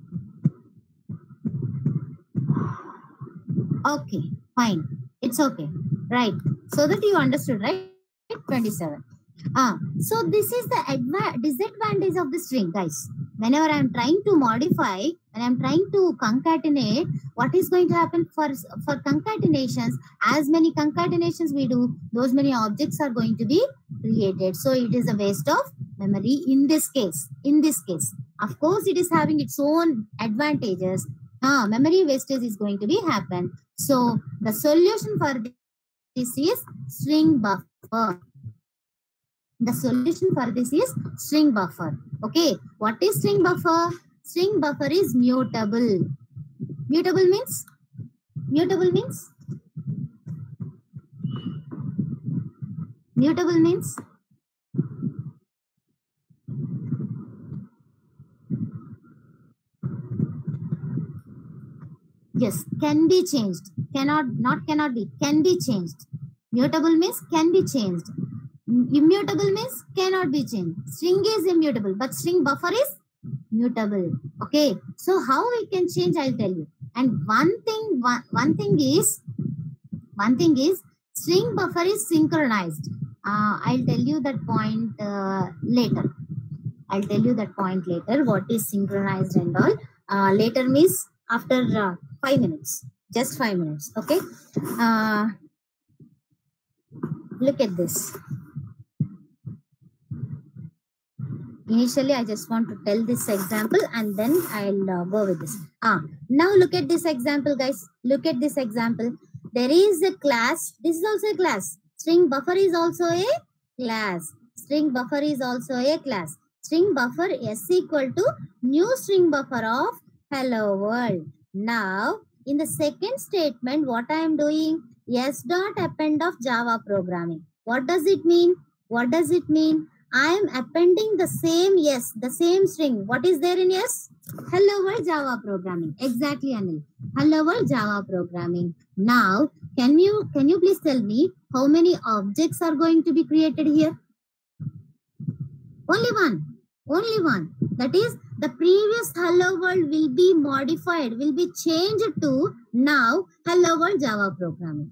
Okay, fine. It's okay. Right. So that you understood, right? twenty-seven. Ah, so this is the adva disadvantage of the string, guys. Whenever I'm trying to modify, when I'm trying to concatenate, what is going to happen for, for concatenations? As many concatenations we do, those many objects are going to be created. So it is a waste of memory in this case. In this case, of course, it is having its own advantages. Ah, memory wastage is going to be happen. So the solution for this is string buffer. The solution for this is string buffer. Okay, what is string buffer? String buffer is mutable. Mutable means? Mutable means? Mutable means? Yes, can be changed. Cannot, not cannot be. Can be changed. Mutable means can be changed. Immutable means cannot be changed. String is immutable, but string buffer is mutable. Okay, so how we can change, I'll tell you. And one thing, one, one thing is, one thing is, string buffer is synchronized. Uh, I'll tell you that point uh, later. I'll tell you that point later. What is synchronized and all. Uh, later means after uh, five minutes. Just five minutes. Okay. Uh, look at this. Initially, I just want to tell this example and then I'll uh, go with this. Ah, now look at this example, guys. Look at this example. There is a class. This is also a class. String buffer is also a class. String buffer is also a class. String buffer s equal to new string buffer of hello world. Now, in the second statement, what I am doing? S dot append of Java programming. What does it mean? What does it mean? I am appending the same yes, the same string. What is there in yes? Hello world Java programming. Exactly, Anil. Hello world Java programming. Now, can you can you please tell me how many objects are going to be created here? Only one. Only one. That is, the previous hello world will be modified, will be changed to now hello world Java programming.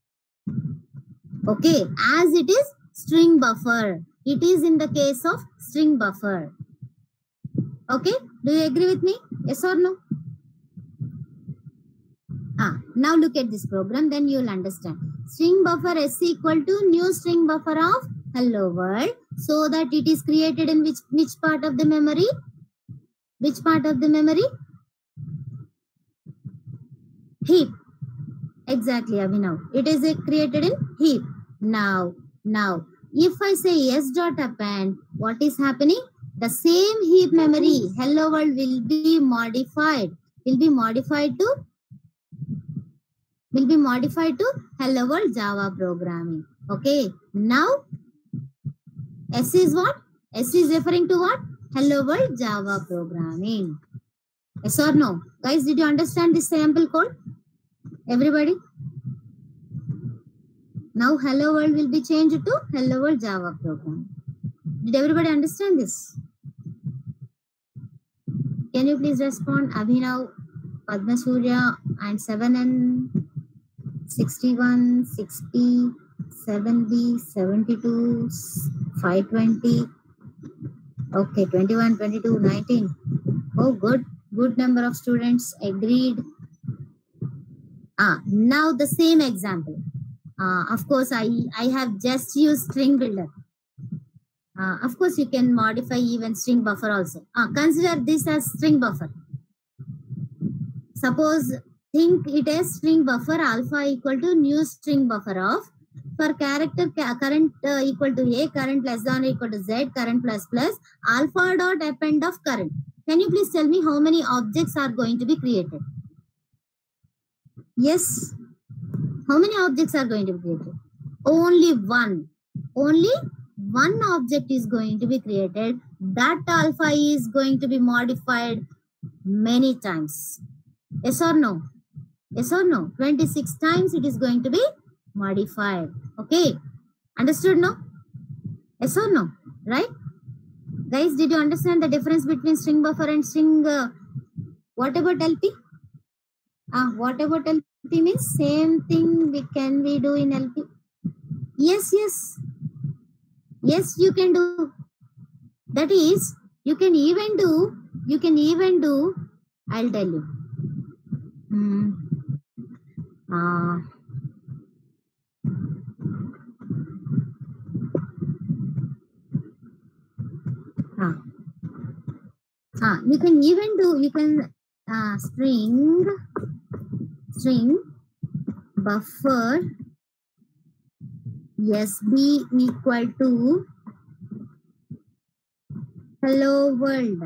Okay, as it is string buffer. It is in the case of string buffer. Okay, do you agree with me? Yes or no? Ah, now look at this program, then you will understand. String buffer s equal to new string buffer of hello world, so that it is created in which which part of the memory? Which part of the memory? Heap. Exactly, Abhinav. It is uh, created in heap. Now, now, if I say yes dot append, what is happening? The same heap memory, hello world, will be modified. Will be modified to will be modified to hello world Java programming. Okay. Now, S is what? S is referring to what? Hello world Java programming. Yes or no? Guys, did you understand this sample code? Everybody? Now hello world will be changed to hello world Java program. Did everybody understand this? Can you please respond? Abhinav, Padma Surya, and seven N, sixty-one, sixty, seven B, seventy-two, five twenty. Okay, twenty-one, twenty-two, nineteen. Oh, good. Good number of students agreed. Ah, now the same example. Uh, of course, I, I have just used string builder. Uh, of course, you can modify even string buffer also. Uh, consider this as string buffer. Suppose, think it as string buffer alpha equal to new string buffer of, for character current uh, equal to A, current less than or equal to Z, current plus plus, alpha dot append of current. Can you please tell me how many objects are going to be created? Yes. How many objects are going to be created? Only one. Only one object is going to be created. That alpha is going to be modified many times. Yes or no? Yes or no? twenty-six times it is going to be modified. Okay. Understood no? Yes or no? Right? Guys, did you understand the difference between string buffer and string uh, what about L P? Ah, what about L P means same thing we can we do in L P? Yes, yes. Yes, you can do. That is, you can even do, you can even do, I'll tell you. Hmm. Uh, ah. Ah, you can even do, you can uh, string, string buffer S B equal to hello world.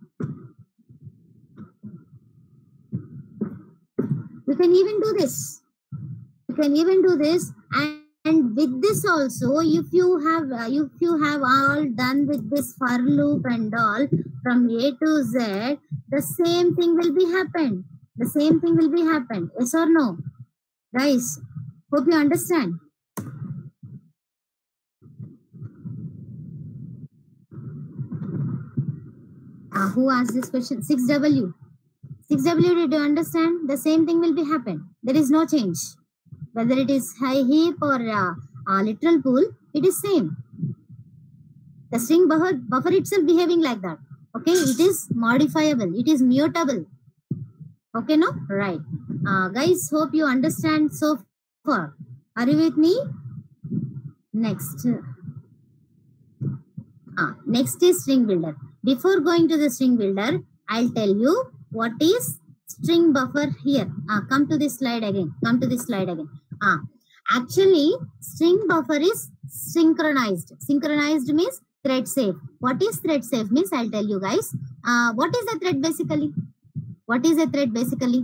You can even do this. You can even do this, and, and with this also, if you have uh, if you have all done with this for loop and all from A to Z, the same thing will be happened. The same thing will be happened. Yes or no, guys? Hope you understand. Uh, who asked this question? six W. six W, did you understand? The same thing will be happen. There is no change. Whether it is high heap or uh, uh, literal pool, it is same. The string buffer, buffer itself behaving like that. Okay, it is modifiable. It is mutable. Okay, no? Right. Uh, guys, hope you understand so far. Are you with me? Next. Uh, next is string builder. Before going to the string builder, I'll tell you what is string buffer here. Uh, come to this slide again. Come to this slide again. Uh, actually, string buffer is synchronized. Synchronized means thread safe. What is thread safe means I'll tell you guys. Uh, what is a thread basically? What is a thread basically?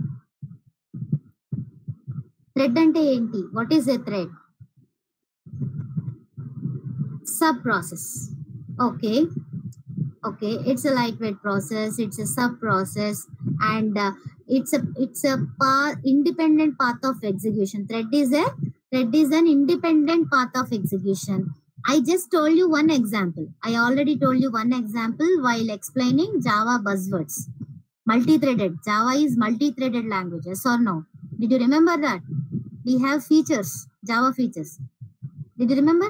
Thread ante enti. What is a thread? Sub process. Okay, okay, it's a lightweight process, it's a sub process, and uh, it's a it's a path, independent path of execution. Thread is a thread is an independent path of execution. I just told you one example. I already told you one example while explaining Java buzzwords. Multi-threaded. Java is multi-threaded language. Yes or no? Did you remember that? We have features, Java features. Did you remember?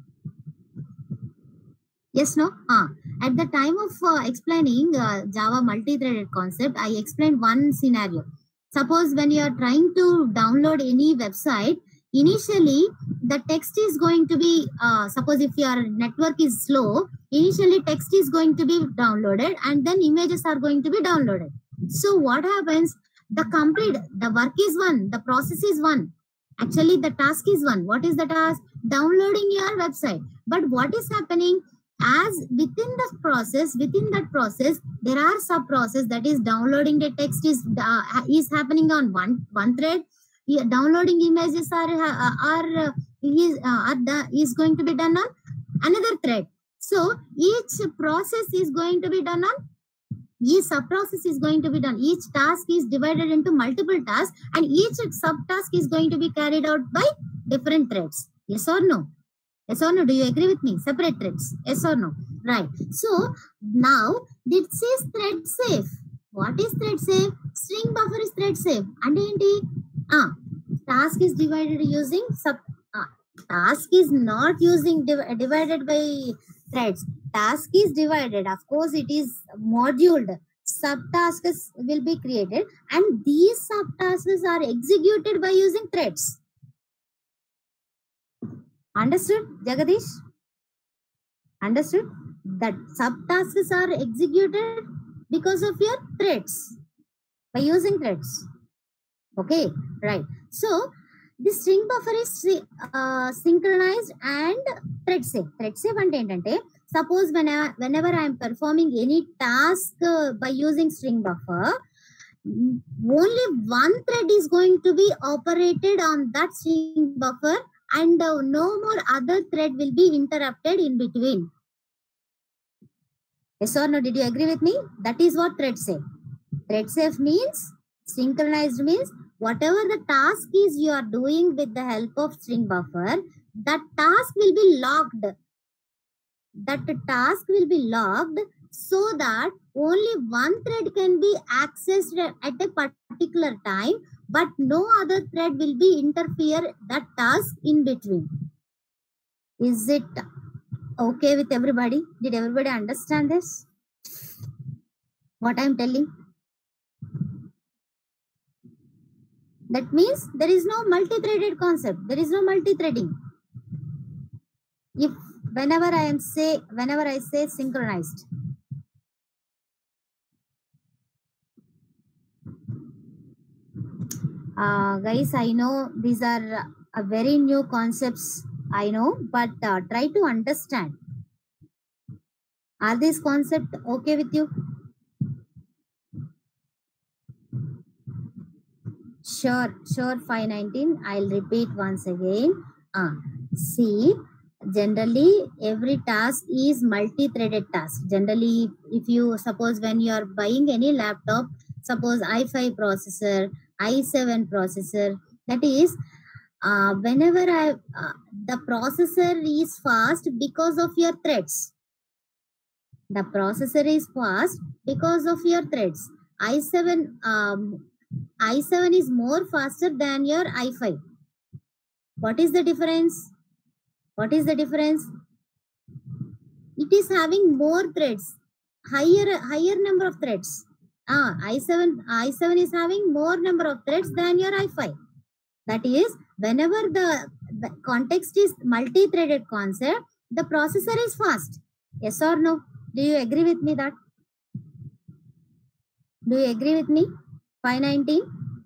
Yes, no? Ah. At the time of uh, explaining uh, Java multi-threaded concept, I explained one scenario. Suppose when you are trying to download any website, initially the text is going to be, uh, suppose if your network is slow, initially text is going to be downloaded and then images are going to be downloaded. So what happens? The complete, the work is one, the process is one. Actually, the task is one. What is the task? Downloading your website. But what is happening? As within the process, within that process, there are sub process, that is downloading the text is uh, is happening on one one thread. Yeah, downloading images are uh, are uh, is uh, are the, is going to be done on another thread. So each process is going to be done on each sub process is going to be done. Each task is divided into multiple tasks, and each sub task is going to be carried out by different threads. Yes or no? Yes or no? Do you agree with me? Separate threads. Yes or no? Right. So now this is thread safe. What is thread safe? String buffer is thread safe. And enti? Ah, task is divided using sub. Ah, task is not using div divided by threads. Task is divided. Of course, it is moduled. Subtasks will be created, and these subtasks are executed by using threads. Understood, Jagadish? Understood? That subtasks are executed because of your threads, by using threads. Okay, right. So, the string buffer is uh, synchronized and thread safe. Thread safe and entante. Suppose when I, whenever I am performing any task uh, by using string buffer, only one thread is going to be operated on that string buffer, and uh, no more other thread will be interrupted in between. Yes or no? Did you agree with me? That is what thread safe. Thread safe means, synchronized means, whatever the task is you are doing with the help of string buffer, that task will be logged. That task will be logged so that only one thread can be accessed at a particular time, but no other thread will be interfere that task in between. Is it okay with everybody? Did everybody understand this? What I am telling? That means there is no multi-threaded concept. There is no multi-threading. If whenever I am say, whenever I say synchronized, uh, guys, I know these are uh, very new concepts. I know, but uh, try to understand. Are these concepts okay with you? Sure, sure. five nineteen. I'll repeat once again. Uh, see, generally every task is multi-threaded task. Generally, if you suppose when you are buying any laptop, suppose i five processor, i seven processor, that is uh, whenever I uh, the processor is fast because of your threads. The processor is fast because of your threads. i seven um, i seven is more faster than your i five. What is the difference? What is the difference? It is having more threads, higher higher number of threads. Ah, i seven i seven is having more number of threads than your i five. That is, whenever the, the context is multi-threaded concept, the processor is fast. Yes or no? Do you agree with me that? Do you agree with me? five nineteen?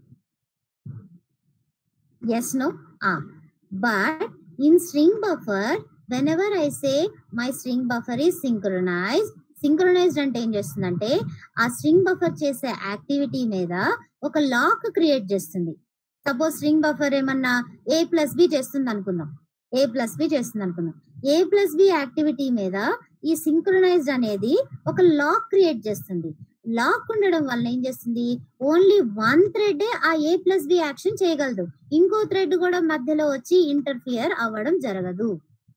Yes, no? Ah. But in string buffer, whenever I say my string buffer is synchronized, synchronized అంటే ఏం చేస్తుందంటే ఆ string buffer చేసే activity మీద ఒక lock create చేస్తుంది. Suppose string buffer ఏమన్నా ఏ ప్లస్ బి చేస్తుంది అనుకుందాం. ఏ ప్లస్ బి చేస్తుంది అనుకుందాం. ఏ ప్లస్ బి యాక్టివిటీ మీద ఈ సింక్రనైజ్డ్ అనేది ఒక లాక్ క్రియేట్ చేస్తుంది. లాక్ ఉండడం వల్ల ఏం చేస్తుంది, ఓన్లీ వన్ థ్రెడ్ ఆ ఏ ప్లస్ బి యాక్షన్ చేయగలదు, ఇంకో థ్రెడ్ కూడా మధ్యలో వచ్చి ఇంటర్ఫియర్ అవ్వడం జరగదు.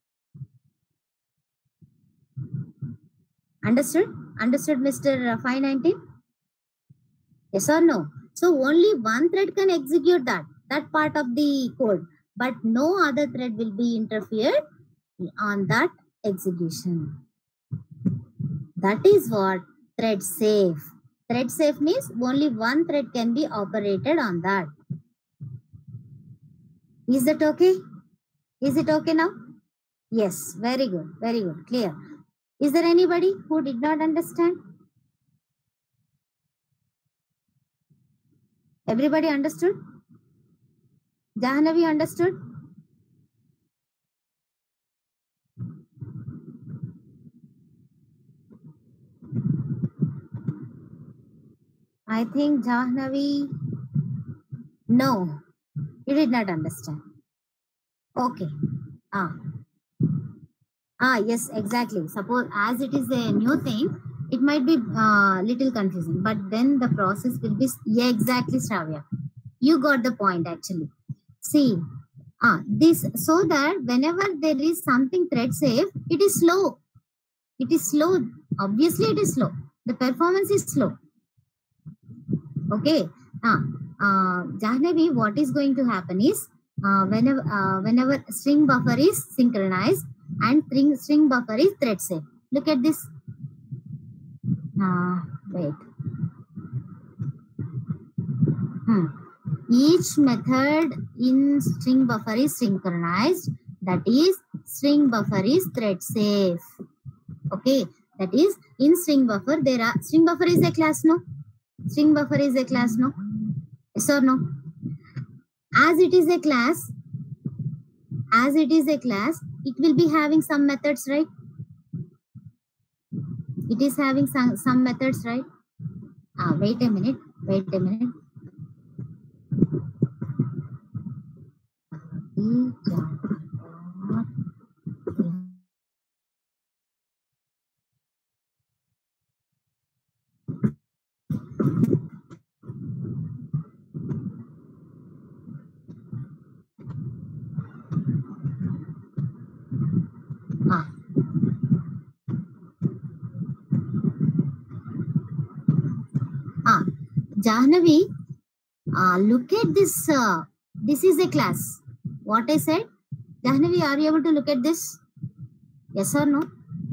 Understood understood mister five nineteen? Yes or no? So only one thread can execute that that part of the code, but no other thread will be interfered on that execution. That is what thread safe. Thread safe means only one thread can be operated on that. Is that okay? Is it okay now? Yes, very good, very good, clear. Is there anybody who did not understand? Everybody understood? Jahanavi understood? I think Jahanavi, no, you did not understand. Okay. Ah. Ah, yes, exactly. Suppose as it is a new thing, it might be uh, little confusing, but then the process will be, yeah, exactly, Shravya. You got the point actually. See, ah, this, so that whenever there is something thread safe, it is slow. It is slow. Obviously, it is slow. The performance is slow. Okay. Ah, uh, Jahnavi, what is going to happen is, uh, whenever uh, whenever string buffer is synchronized and string string buffer is thread safe. Look at this. Uh, wait. Hmm. Each method in string buffer is synchronized. That is, string buffer is thread safe. Okay, that is, in string buffer there are, string buffer is a class, no? String buffer is a class, no? Yes or no? As it is a class, as it is a class, it will be having some methods, right? It is having some some methods, right? Ah, wait a minute. Wait a minute. Ah. Ah, Jahnavi, uh, look at this. Uh, this is a class. What I said? Jahnavi, are you able to look at this? Yes or no?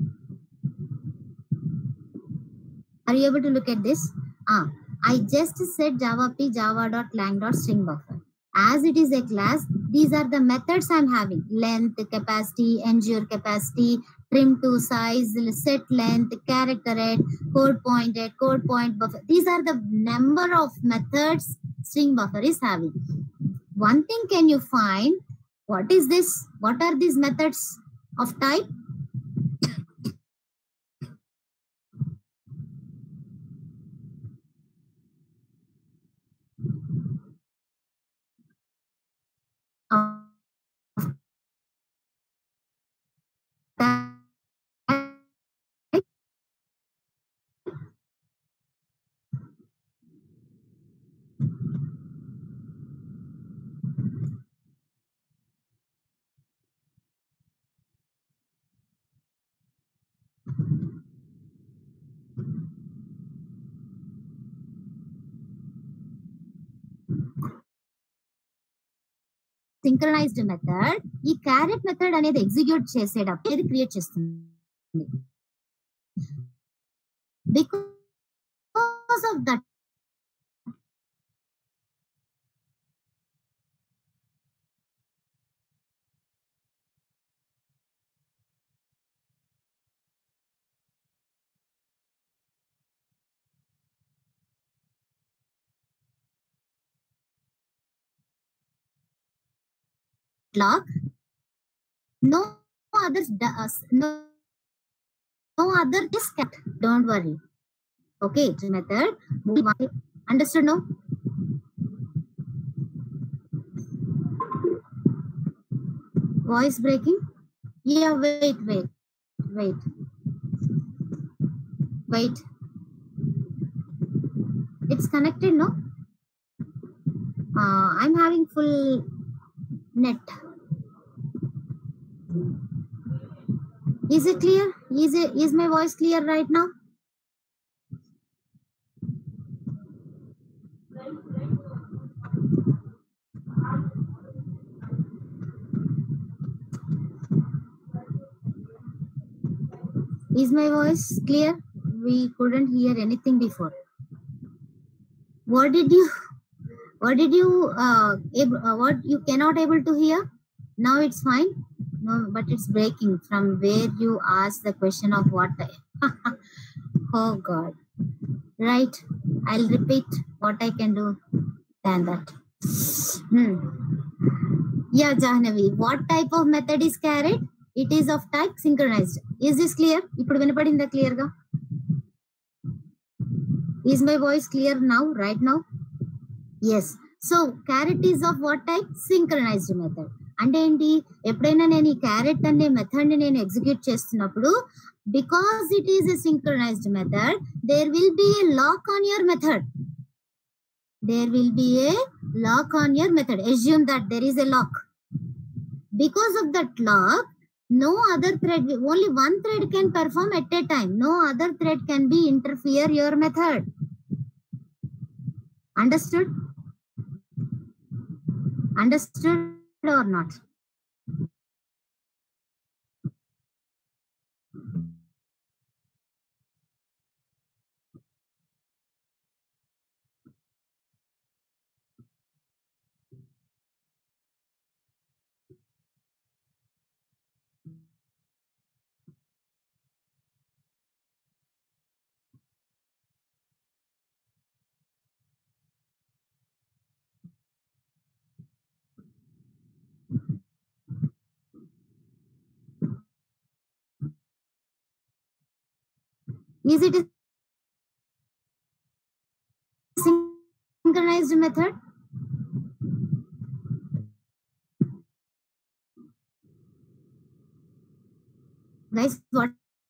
Are you able to look at this? Ah, I just said Java P java.lang dot string buffer. As it is a class, these are the methods I'm having: length, capacity, endure capacity, trim to size, set length, character head, code point head, code point buffer. These are the number of methods string buffer is having. One thing can you find? What is this? What are these methods of type? Uh, synchronized method ఈ క్యారెట్ method అనేది execute చేసేటప్పుడు ఇది create చేస్తుంది. Because of that lock, no others does, no, no other is kept. Don't worry. Okay, method. Understood? No? Voice breaking? Yeah, wait, wait, wait. Wait, it's connected, no? Uh, I'm having full net. Is it clear? Is it is my voice clear right now? Is my voice clear? We couldn't hear anything before. What did you what did you uh, ab- uh what you cannot able to hear? Now it's fine. No, but it's breaking from where you asked the question of what I- oh god. Right. I'll repeat what I can do than that. Hmm. Yeah, Jahnavi. What type of method is carried? It is of type synchronized. Is this clear? ఇప్పుడు వినపడిందా clear గా? Is my voice clear now, right now? Yes. So, carrot is of what type? Synchronized method. అంటే ఏంటి, ఎప్పుడైనా నేను ఈ carrot అనే method ని నేను ఎగ్జిక్యూట్ చేస్తున్నప్పుడు, because it is a synchronized method, there will be a lock on your method. There will be a lock on your method. Assume that there is a lock. Because of that lock, no other thread, only one thread can perform at a time. No other thread can be interfere your method. Understood? Understood or not? Is it a synchronized method? Guys, what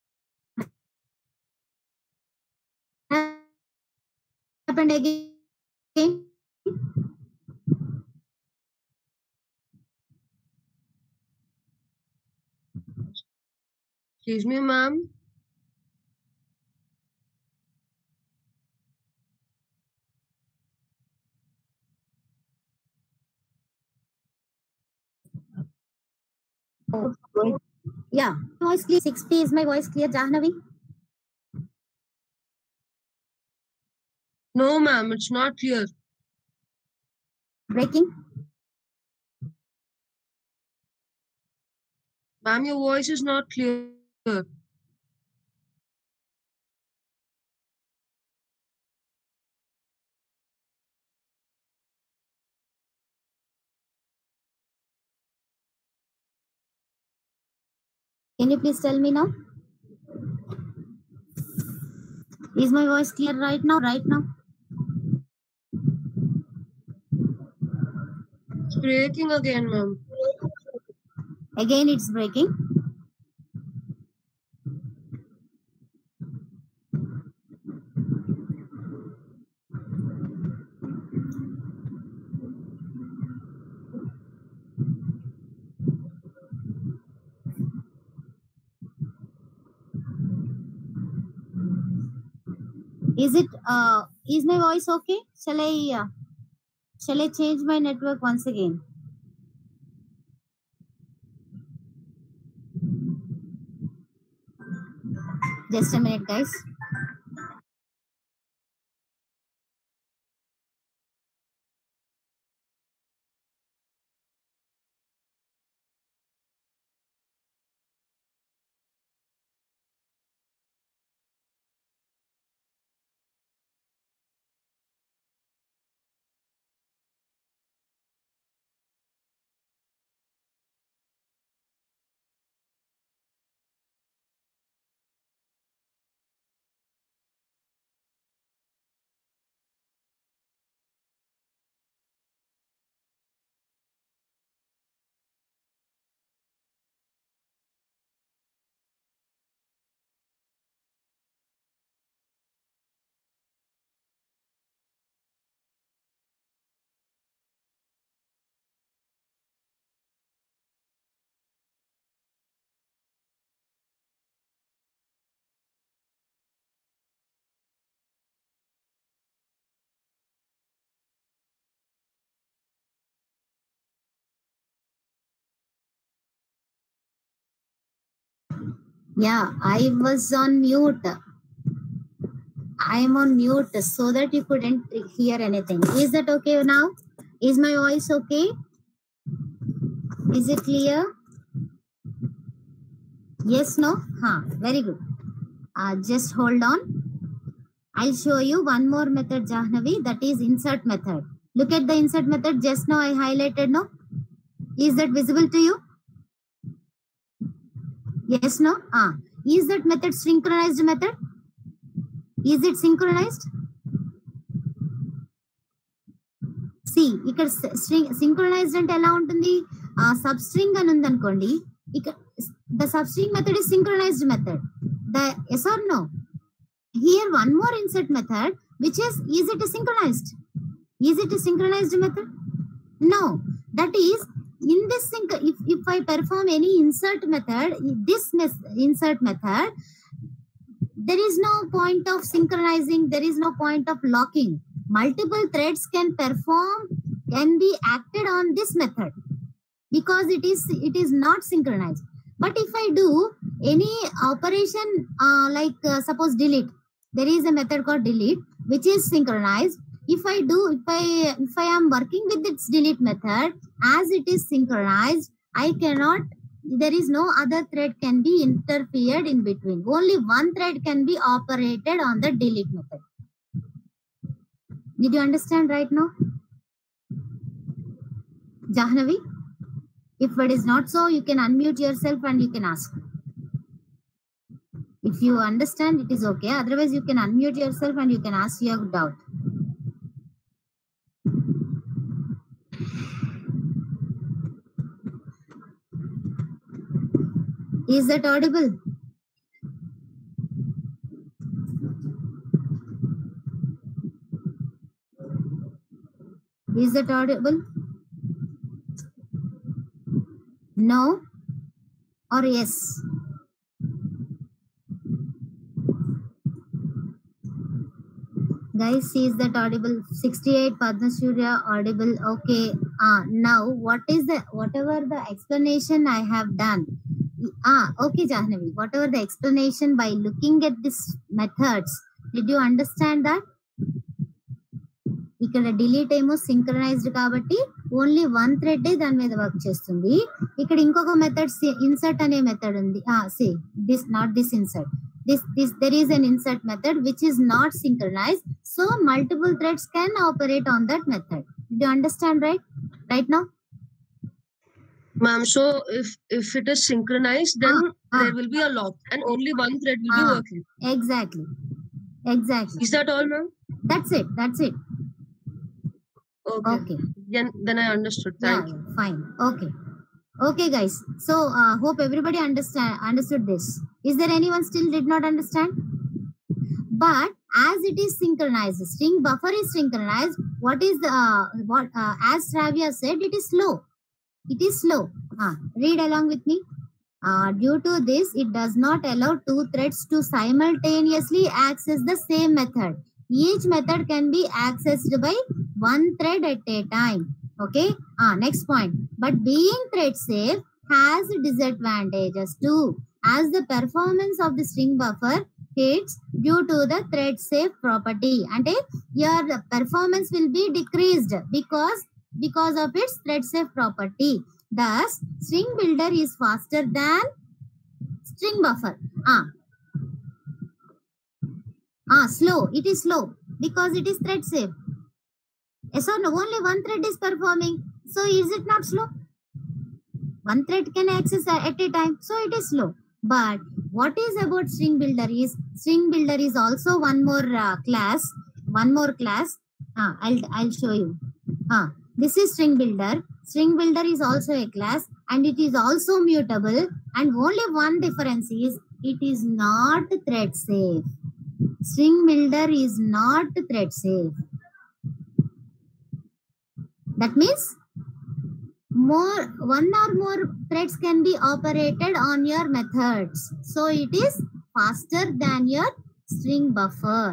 happened again? Excuse me, ma'am. Oh, wait. Yeah, voice clear. sixty is my voice clear, Jahnavi? No, ma'am, it's not clear. Breaking? Ma'am, your voice is not clear. Can you please tell me now? Is my voice clear right now? Right now? It's breaking again, ma'am. Again, it's breaking. Is it uh is my voice okay? Shall I uh, shall I change my network once again? Just a minute, guys. Yeah, I was on mute. I am on mute so that you couldn't hear anything. Is that okay now? Is my voice okay? Is it clear? Yes, no? Huh, very good. Uh, just hold on. I'll show you one more method, Jahnavi, that is insert method. Look at the insert method just now I highlighted, no? Is that visible to you? Yes, no? Ah, is that method synchronized method? Is it synchronized? See, ఇక్కడ synchronized అంటే ఎలా ఉంటుంది? ఆ substring అని ఉంది అనుకోండి. The substring method is synchronized method. The yes or no? Here one more insert method, which is is it a synchronized? Is it a synchronized method? No, that is in this sync. If if I perform any insert method, this insert method, there is no point of synchronizing. There is no point of locking. Multiple threads can perform, can be acted on this method because it is it is not synchronized. But if I do any operation uh, like uh, suppose delete, there is a method called delete which is synchronized. If I do, if I if I am working with this delete method, as it is synchronized, I cannot, there is no other thread can be interfered in between. Only one thread can be operated on the delete method. Did you understand right now? Jahnavi? If it is not so, you can unmute yourself and you can ask. If you understand, it is okay. Otherwise, you can unmute yourself and you can ask your doubt. Is that audible? Is that audible? No or yes? Guys, is that audible? sixty-eight Padma Surya audible. Okay. Ah, now what is the whatever the explanation I have done? Ah, okay, Jahnavi. Whatever the explanation by looking at these methods, did you understand that? ఇక్కడ delete ఏమో synchronized కాబట్టి only one thread దాని మీద work చేస్తుంది. ఇక్కడ ఇంకొక method insert అనే method ఉంది. See this not this insert, this this there is an insert method which is not synchronized, so multiple threads can operate on that method. Do you understand right right now? Ma'am, so if if it is synchronized, then ah, there ah. will be a lock and only one thread will ah, be working. Exactly. Exactly. Is that all, ma'am? That's it. That's it. Okay. Okay. Then, then I understood. Thank yeah, you. Fine. Okay. Okay, guys. So, uh, hope everybody understand understood this. Is there anyone still did not understand? But as it is synchronized, string buffer is synchronized. What is the uh, what? Uh, as Shravya said, it is slow. It is slow. Uh, read along with me. Uh, due to this, it does not allow two threads to simultaneously access the same method. Each method can be accessed by one thread at a time. Okay. Ah, next point. But being thread safe has disadvantages too, as the performance of the string buffer hits due to the thread safe property. And your performance will be decreased because because of its thread safe property. Thus, string builder is faster than string buffer. Ah. Ah, slow. It is slow because it is thread safe. So no, only one thread is performing. So is it not slow? One thread can access at a time. So it is slow. But what is about string builder is string builder is also one more uh, class. One more class. Ah, I'll I'll show you. Ah, this is string builder. String builder is also a class and it is also mutable. And only one difference is it is not thread safe. String builder is not thread safe. That means more one or more threads can be operated on your methods. So it is faster than your string buffer.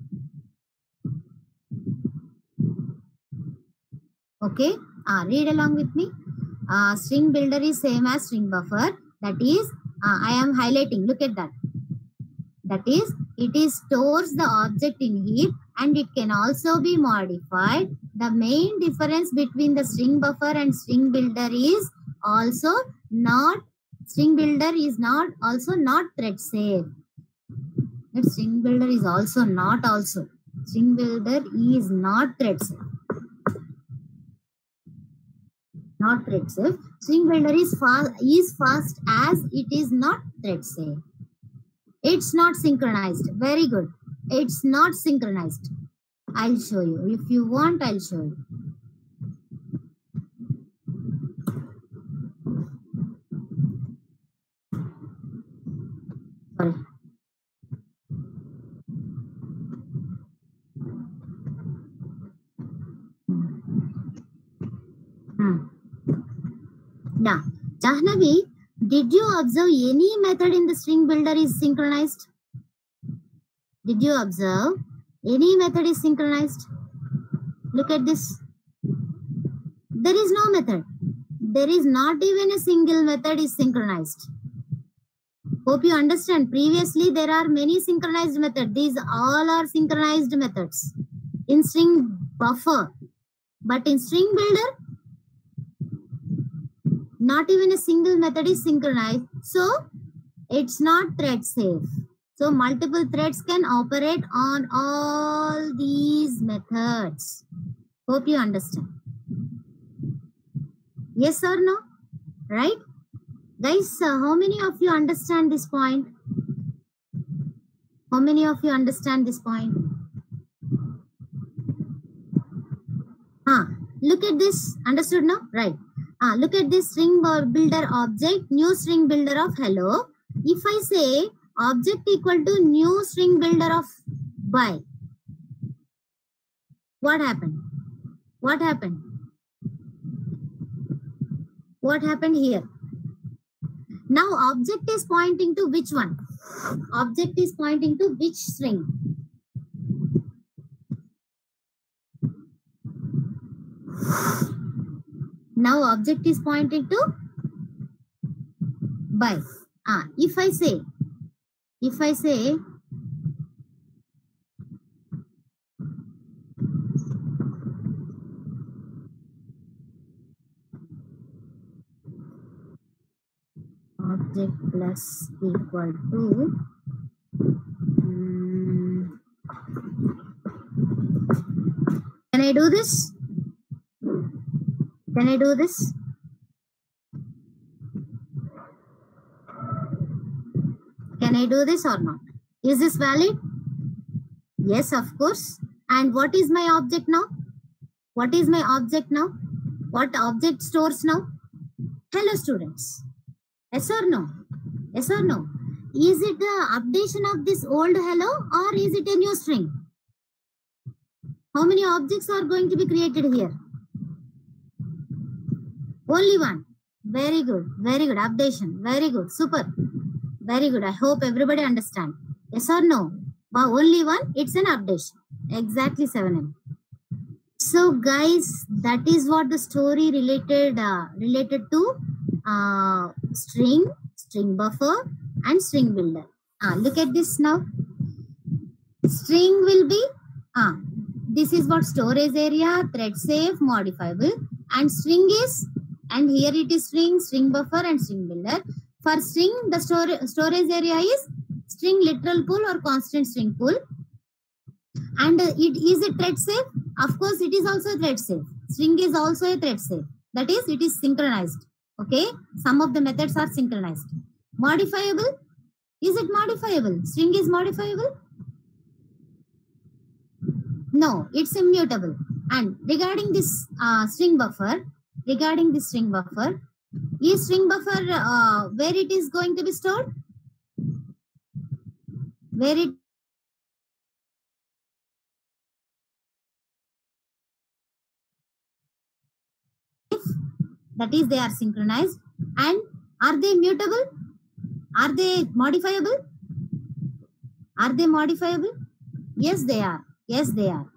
Okay. Ah, read along with me. Uh, string builder is same as string buffer. That is, uh, I am highlighting. Look at that. That is, it is stores the object in heap and it can also be modified. The main difference between the string buffer and string builder is also not, string builder is not also not thread safe. That string builder is also not also. String builder is not thread safe. Not thread safe. String builder is fast is fast as it is not thread safe. It's not synchronized. Very good. It's not synchronized. I'll show you. If you want, I'll show you. Sorry. Hmm. Now, Jahnavi, did you observe any method in the string builder is synchronized? Did you observe any method is synchronized? Look at this. There is no method. There is not even a single method is synchronized. Hope you understand. Previously, there are many synchronized methods. These all are synchronized methods in string buffer. But in string builder, not even a single method is synchronized. So, it's not thread safe. So, multiple threads can operate on all these methods. Hope you understand. Yes or no? Right? Guys, uh, how many of you understand this point? How many of you understand this point? Huh. Look at this. Understood now? Right. Ah, look at this string builder object, new string builder of hello. If I say object equal to new string builder of by, what happened? What happened? What happened here? Now object is pointing to which one? Object is pointing to which string? Now object is pointing to by. Ah, if I say, if I say object plus equal to um, can I do this? Can I do this? Can I do this or not? Is this valid? Yes, of course. And what is my object now? What is my object now? What object stores now? Hello students. Yes or no? Yes or no? Is it the updation of this old hello or is it a new string? How many objects are going to be created here? Only one. Very good. Very good. Updation. Very good. Super. Very good. I hope everybody understand. Yes or no? But only one. It's an updation. Exactly seven M. So guys, that is what the story related uh, related to uh, string, string buffer and string builder. Uh, look at this now. String will be, uh, this is what storage area, thread safe, modifiable, and string is, and here it is string, string buffer and string builder. For string, the store, storage area is string literal pool or constant string pool. And uh, it is a thread safe? Of course, it is also a thread safe. String is also a thread safe. That is, it is synchronized. Okay, some of the methods are synchronized. Modifiable? Is it modifiable? String is modifiable? No, it's immutable. And regarding this uh, string buffer, regarding this string buffer, is string buffer uh, where it is going to be stored? Where it that is, they are synchronized. And are they mutable? Are they modifiable? Are they modifiable? Yes, they are. Yes, they are.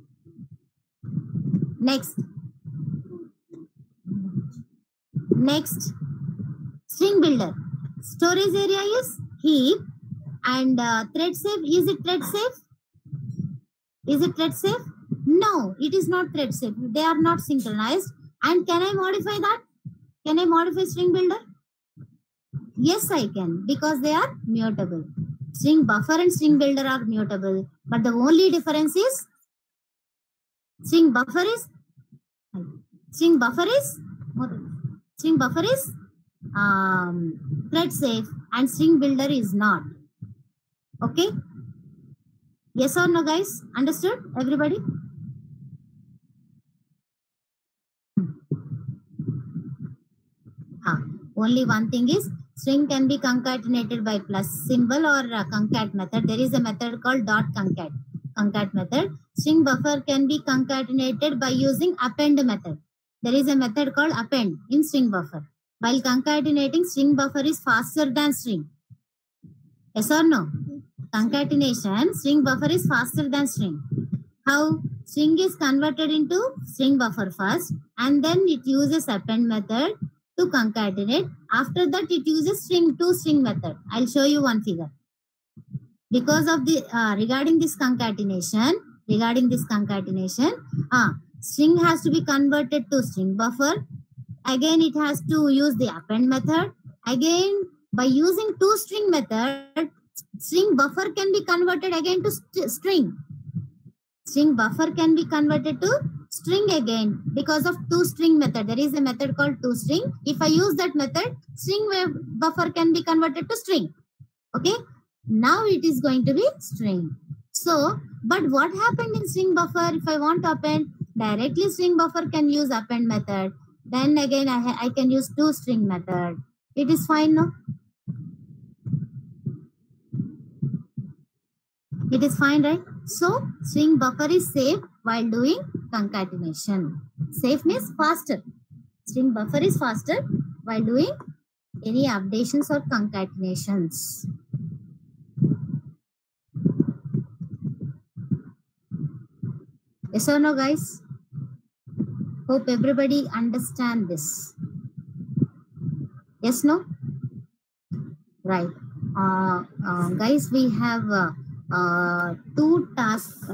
Next. Next. String builder. storage area is heap, and uh, thread safe, is it thread safe? Is it thread safe? No, it is not thread safe. They are not synchronized. And can I modify that? Can I modify string builder? Yes, I can, because they are mutable. String buffer and string builder are mutable, but the only difference is string buffer is string buffer is string buffer is um, thread safe and string builder is not. Okay? Yes or no, guys? Understood? Everybody? Ah, only one thing is string can be concatenated by plus symbol or uh, concat method. There is a method called dot concat. Concat method. String buffer can be concatenated by using append method. There is a method called append in string buffer. While concatenating, string buffer is faster than string. Yes or no? Concatenation, string buffer is faster than string. How? String is converted into string buffer first, and then it uses append method to concatenate. After that, it uses string to string method. I'll show you one figure. Because of the uh, regarding this concatenation, regarding this concatenation, uh, string has to be converted to string buffer. Again, it has to use the append method. Again, by using to string method, string buffer can be converted again to st string. String buffer can be converted to string again because of to string method. There is a method called to string. If I use that method, string buffer can be converted to string. Okay. Now it is going to be string. So, but what happened in string buffer? If I want to append, directly string buffer can use append method. Then again, I, I can use to string method. It is fine, no? It is fine, right? So, string buffer is safe while doing concatenation. Safe means faster. String buffer is faster while doing any updations or concatenations. Yes or no, guys? Hope everybody understand this. Yes, no? Right. Uh, uh, guys, we have uh, uh, two tasks.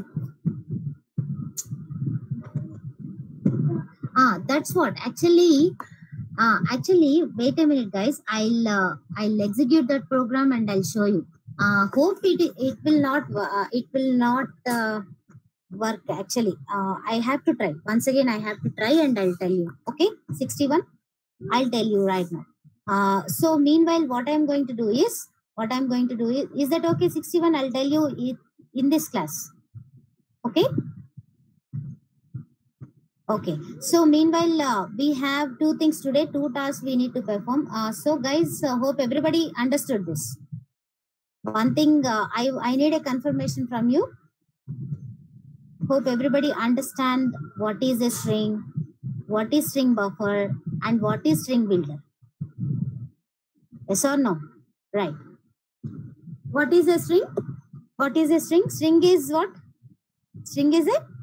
Ah, that's what. Actually, uh, actually, wait a minute, guys. I'll uh, I'll execute that program and I'll show you. Uh, hope it it will not uh, it will not uh, work. Actually, uh, I have to try once again. I have to try and I'll tell you. Okay, sixty-one. I'll tell you right now. Uh, so meanwhile, what I'm going to do is what I'm going to do is is that okay? sixty-one. I'll tell you it in this class. Okay. Okay, so meanwhile, uh, we have two things today, two tasks we need to perform. Uh, so guys, uh, hope everybody understood this. One thing, uh, I, I need a confirmation from you. Hope everybody understand what is a string, what is string buffer, and what is string builder. Yes or no? Right. What is a string? What is a string? String is what? String is a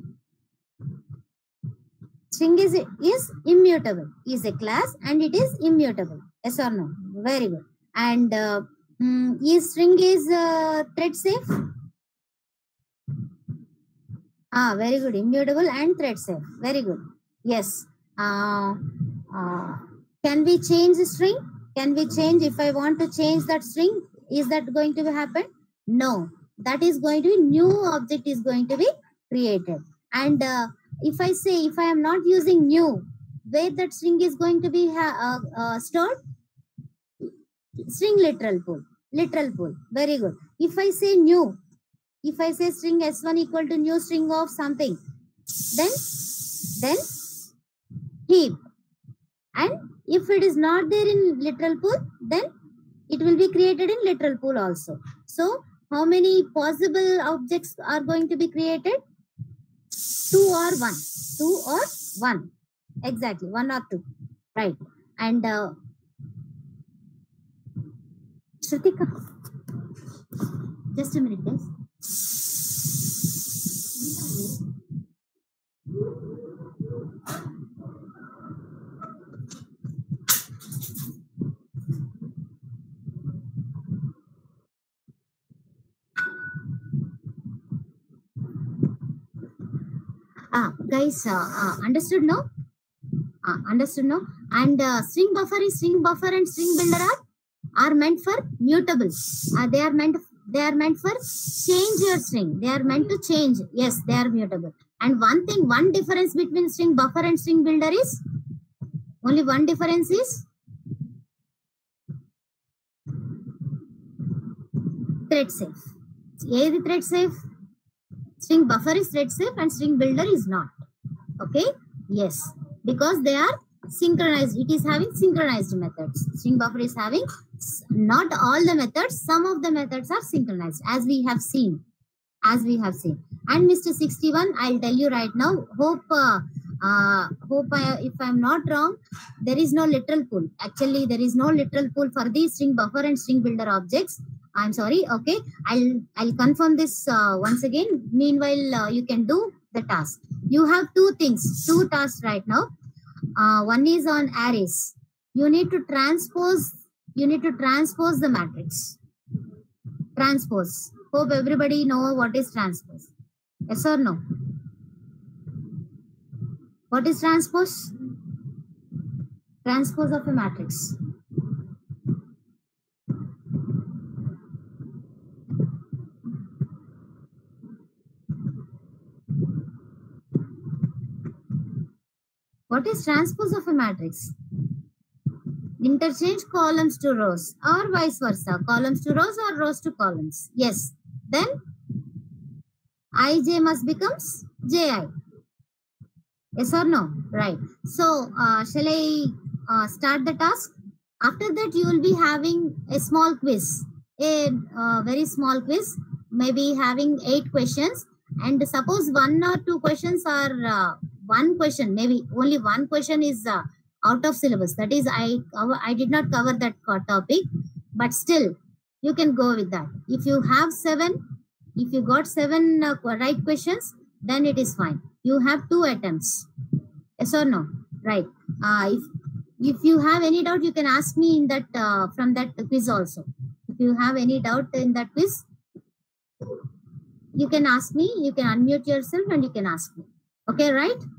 String is, is immutable, is a class and it is immutable. Yes or no? Very good. And uh, mm, is string is uh, thread safe? Ah, very good. Immutable and thread safe. Very good. Yes. Uh, uh, can we change the string? Can we change if I want to change that string? Is that going to happen? No. That is going to be new object is going to be created. And uh, if I say, if I am not using new, where that string is going to be uh, uh, stored? String literal pool. Literal pool. Very good. If I say new, if I say string S one equal to new string of something, then, then heap. And if it is not there in literal pool, then it will be created in literal pool also. So, how many possible objects are going to be created? Two or one. Two or one. Exactly. One or two. Right. And uh, Shrutika, just a minute, guys. Ah, guys, uh, uh, understood now? Uh, understood now? And uh, string buffer is string buffer and string builder are are meant for mutable. Uh, they are meant they are meant for change your string. They are meant to change. Yes, they are mutable. And one thing, one difference between string buffer and string builder is only one difference is thread safe. A is thread safe. String buffer is thread safe and string builder is not. Okay. Yes, because they are synchronized. It is having synchronized methods. String buffer is having not all the methods. Some of the methods are synchronized, as we have seen. As we have seen. And Mister sixty-one, I'll tell you right now. Hope, uh, uh, hope I, if I'm not wrong, there is no literal pool. Actually, there is no literal pool for the string buffer and string builder objects. I'm sorry. Okay, I'll I'll confirm this uh, once again. Meanwhile, uh, you can do the task. You have two things, two tasks right now. Uh, one is on arrays. You need to transpose. You need to transpose the matrix. Transpose. Hope everybody know what is transpose. Yes or no? What is transpose? Transpose of a matrix. What is transpose of a matrix? Interchange columns to rows or vice versa. Columns to rows or rows to columns. Yes. Then ij must becomes ji. Yes or no? Right. So uh, shall I uh, start the task? After that you will be having a small quiz. A uh, very small quiz. Maybe having eight questions. And suppose one or two questions are uh, one question. Maybe only one question is uh, out of syllabus. That is, I I did not cover that topic, but still you can go with that. If you have seven, if you got seven uh, right questions, then it is fine. You have two attempts. Yes or no? Right. Uh, if if you have any doubt, you can ask me in that uh, from that quiz also. If you have any doubt in that quiz, you can ask me. You can unmute yourself and you can ask me. Okay, right?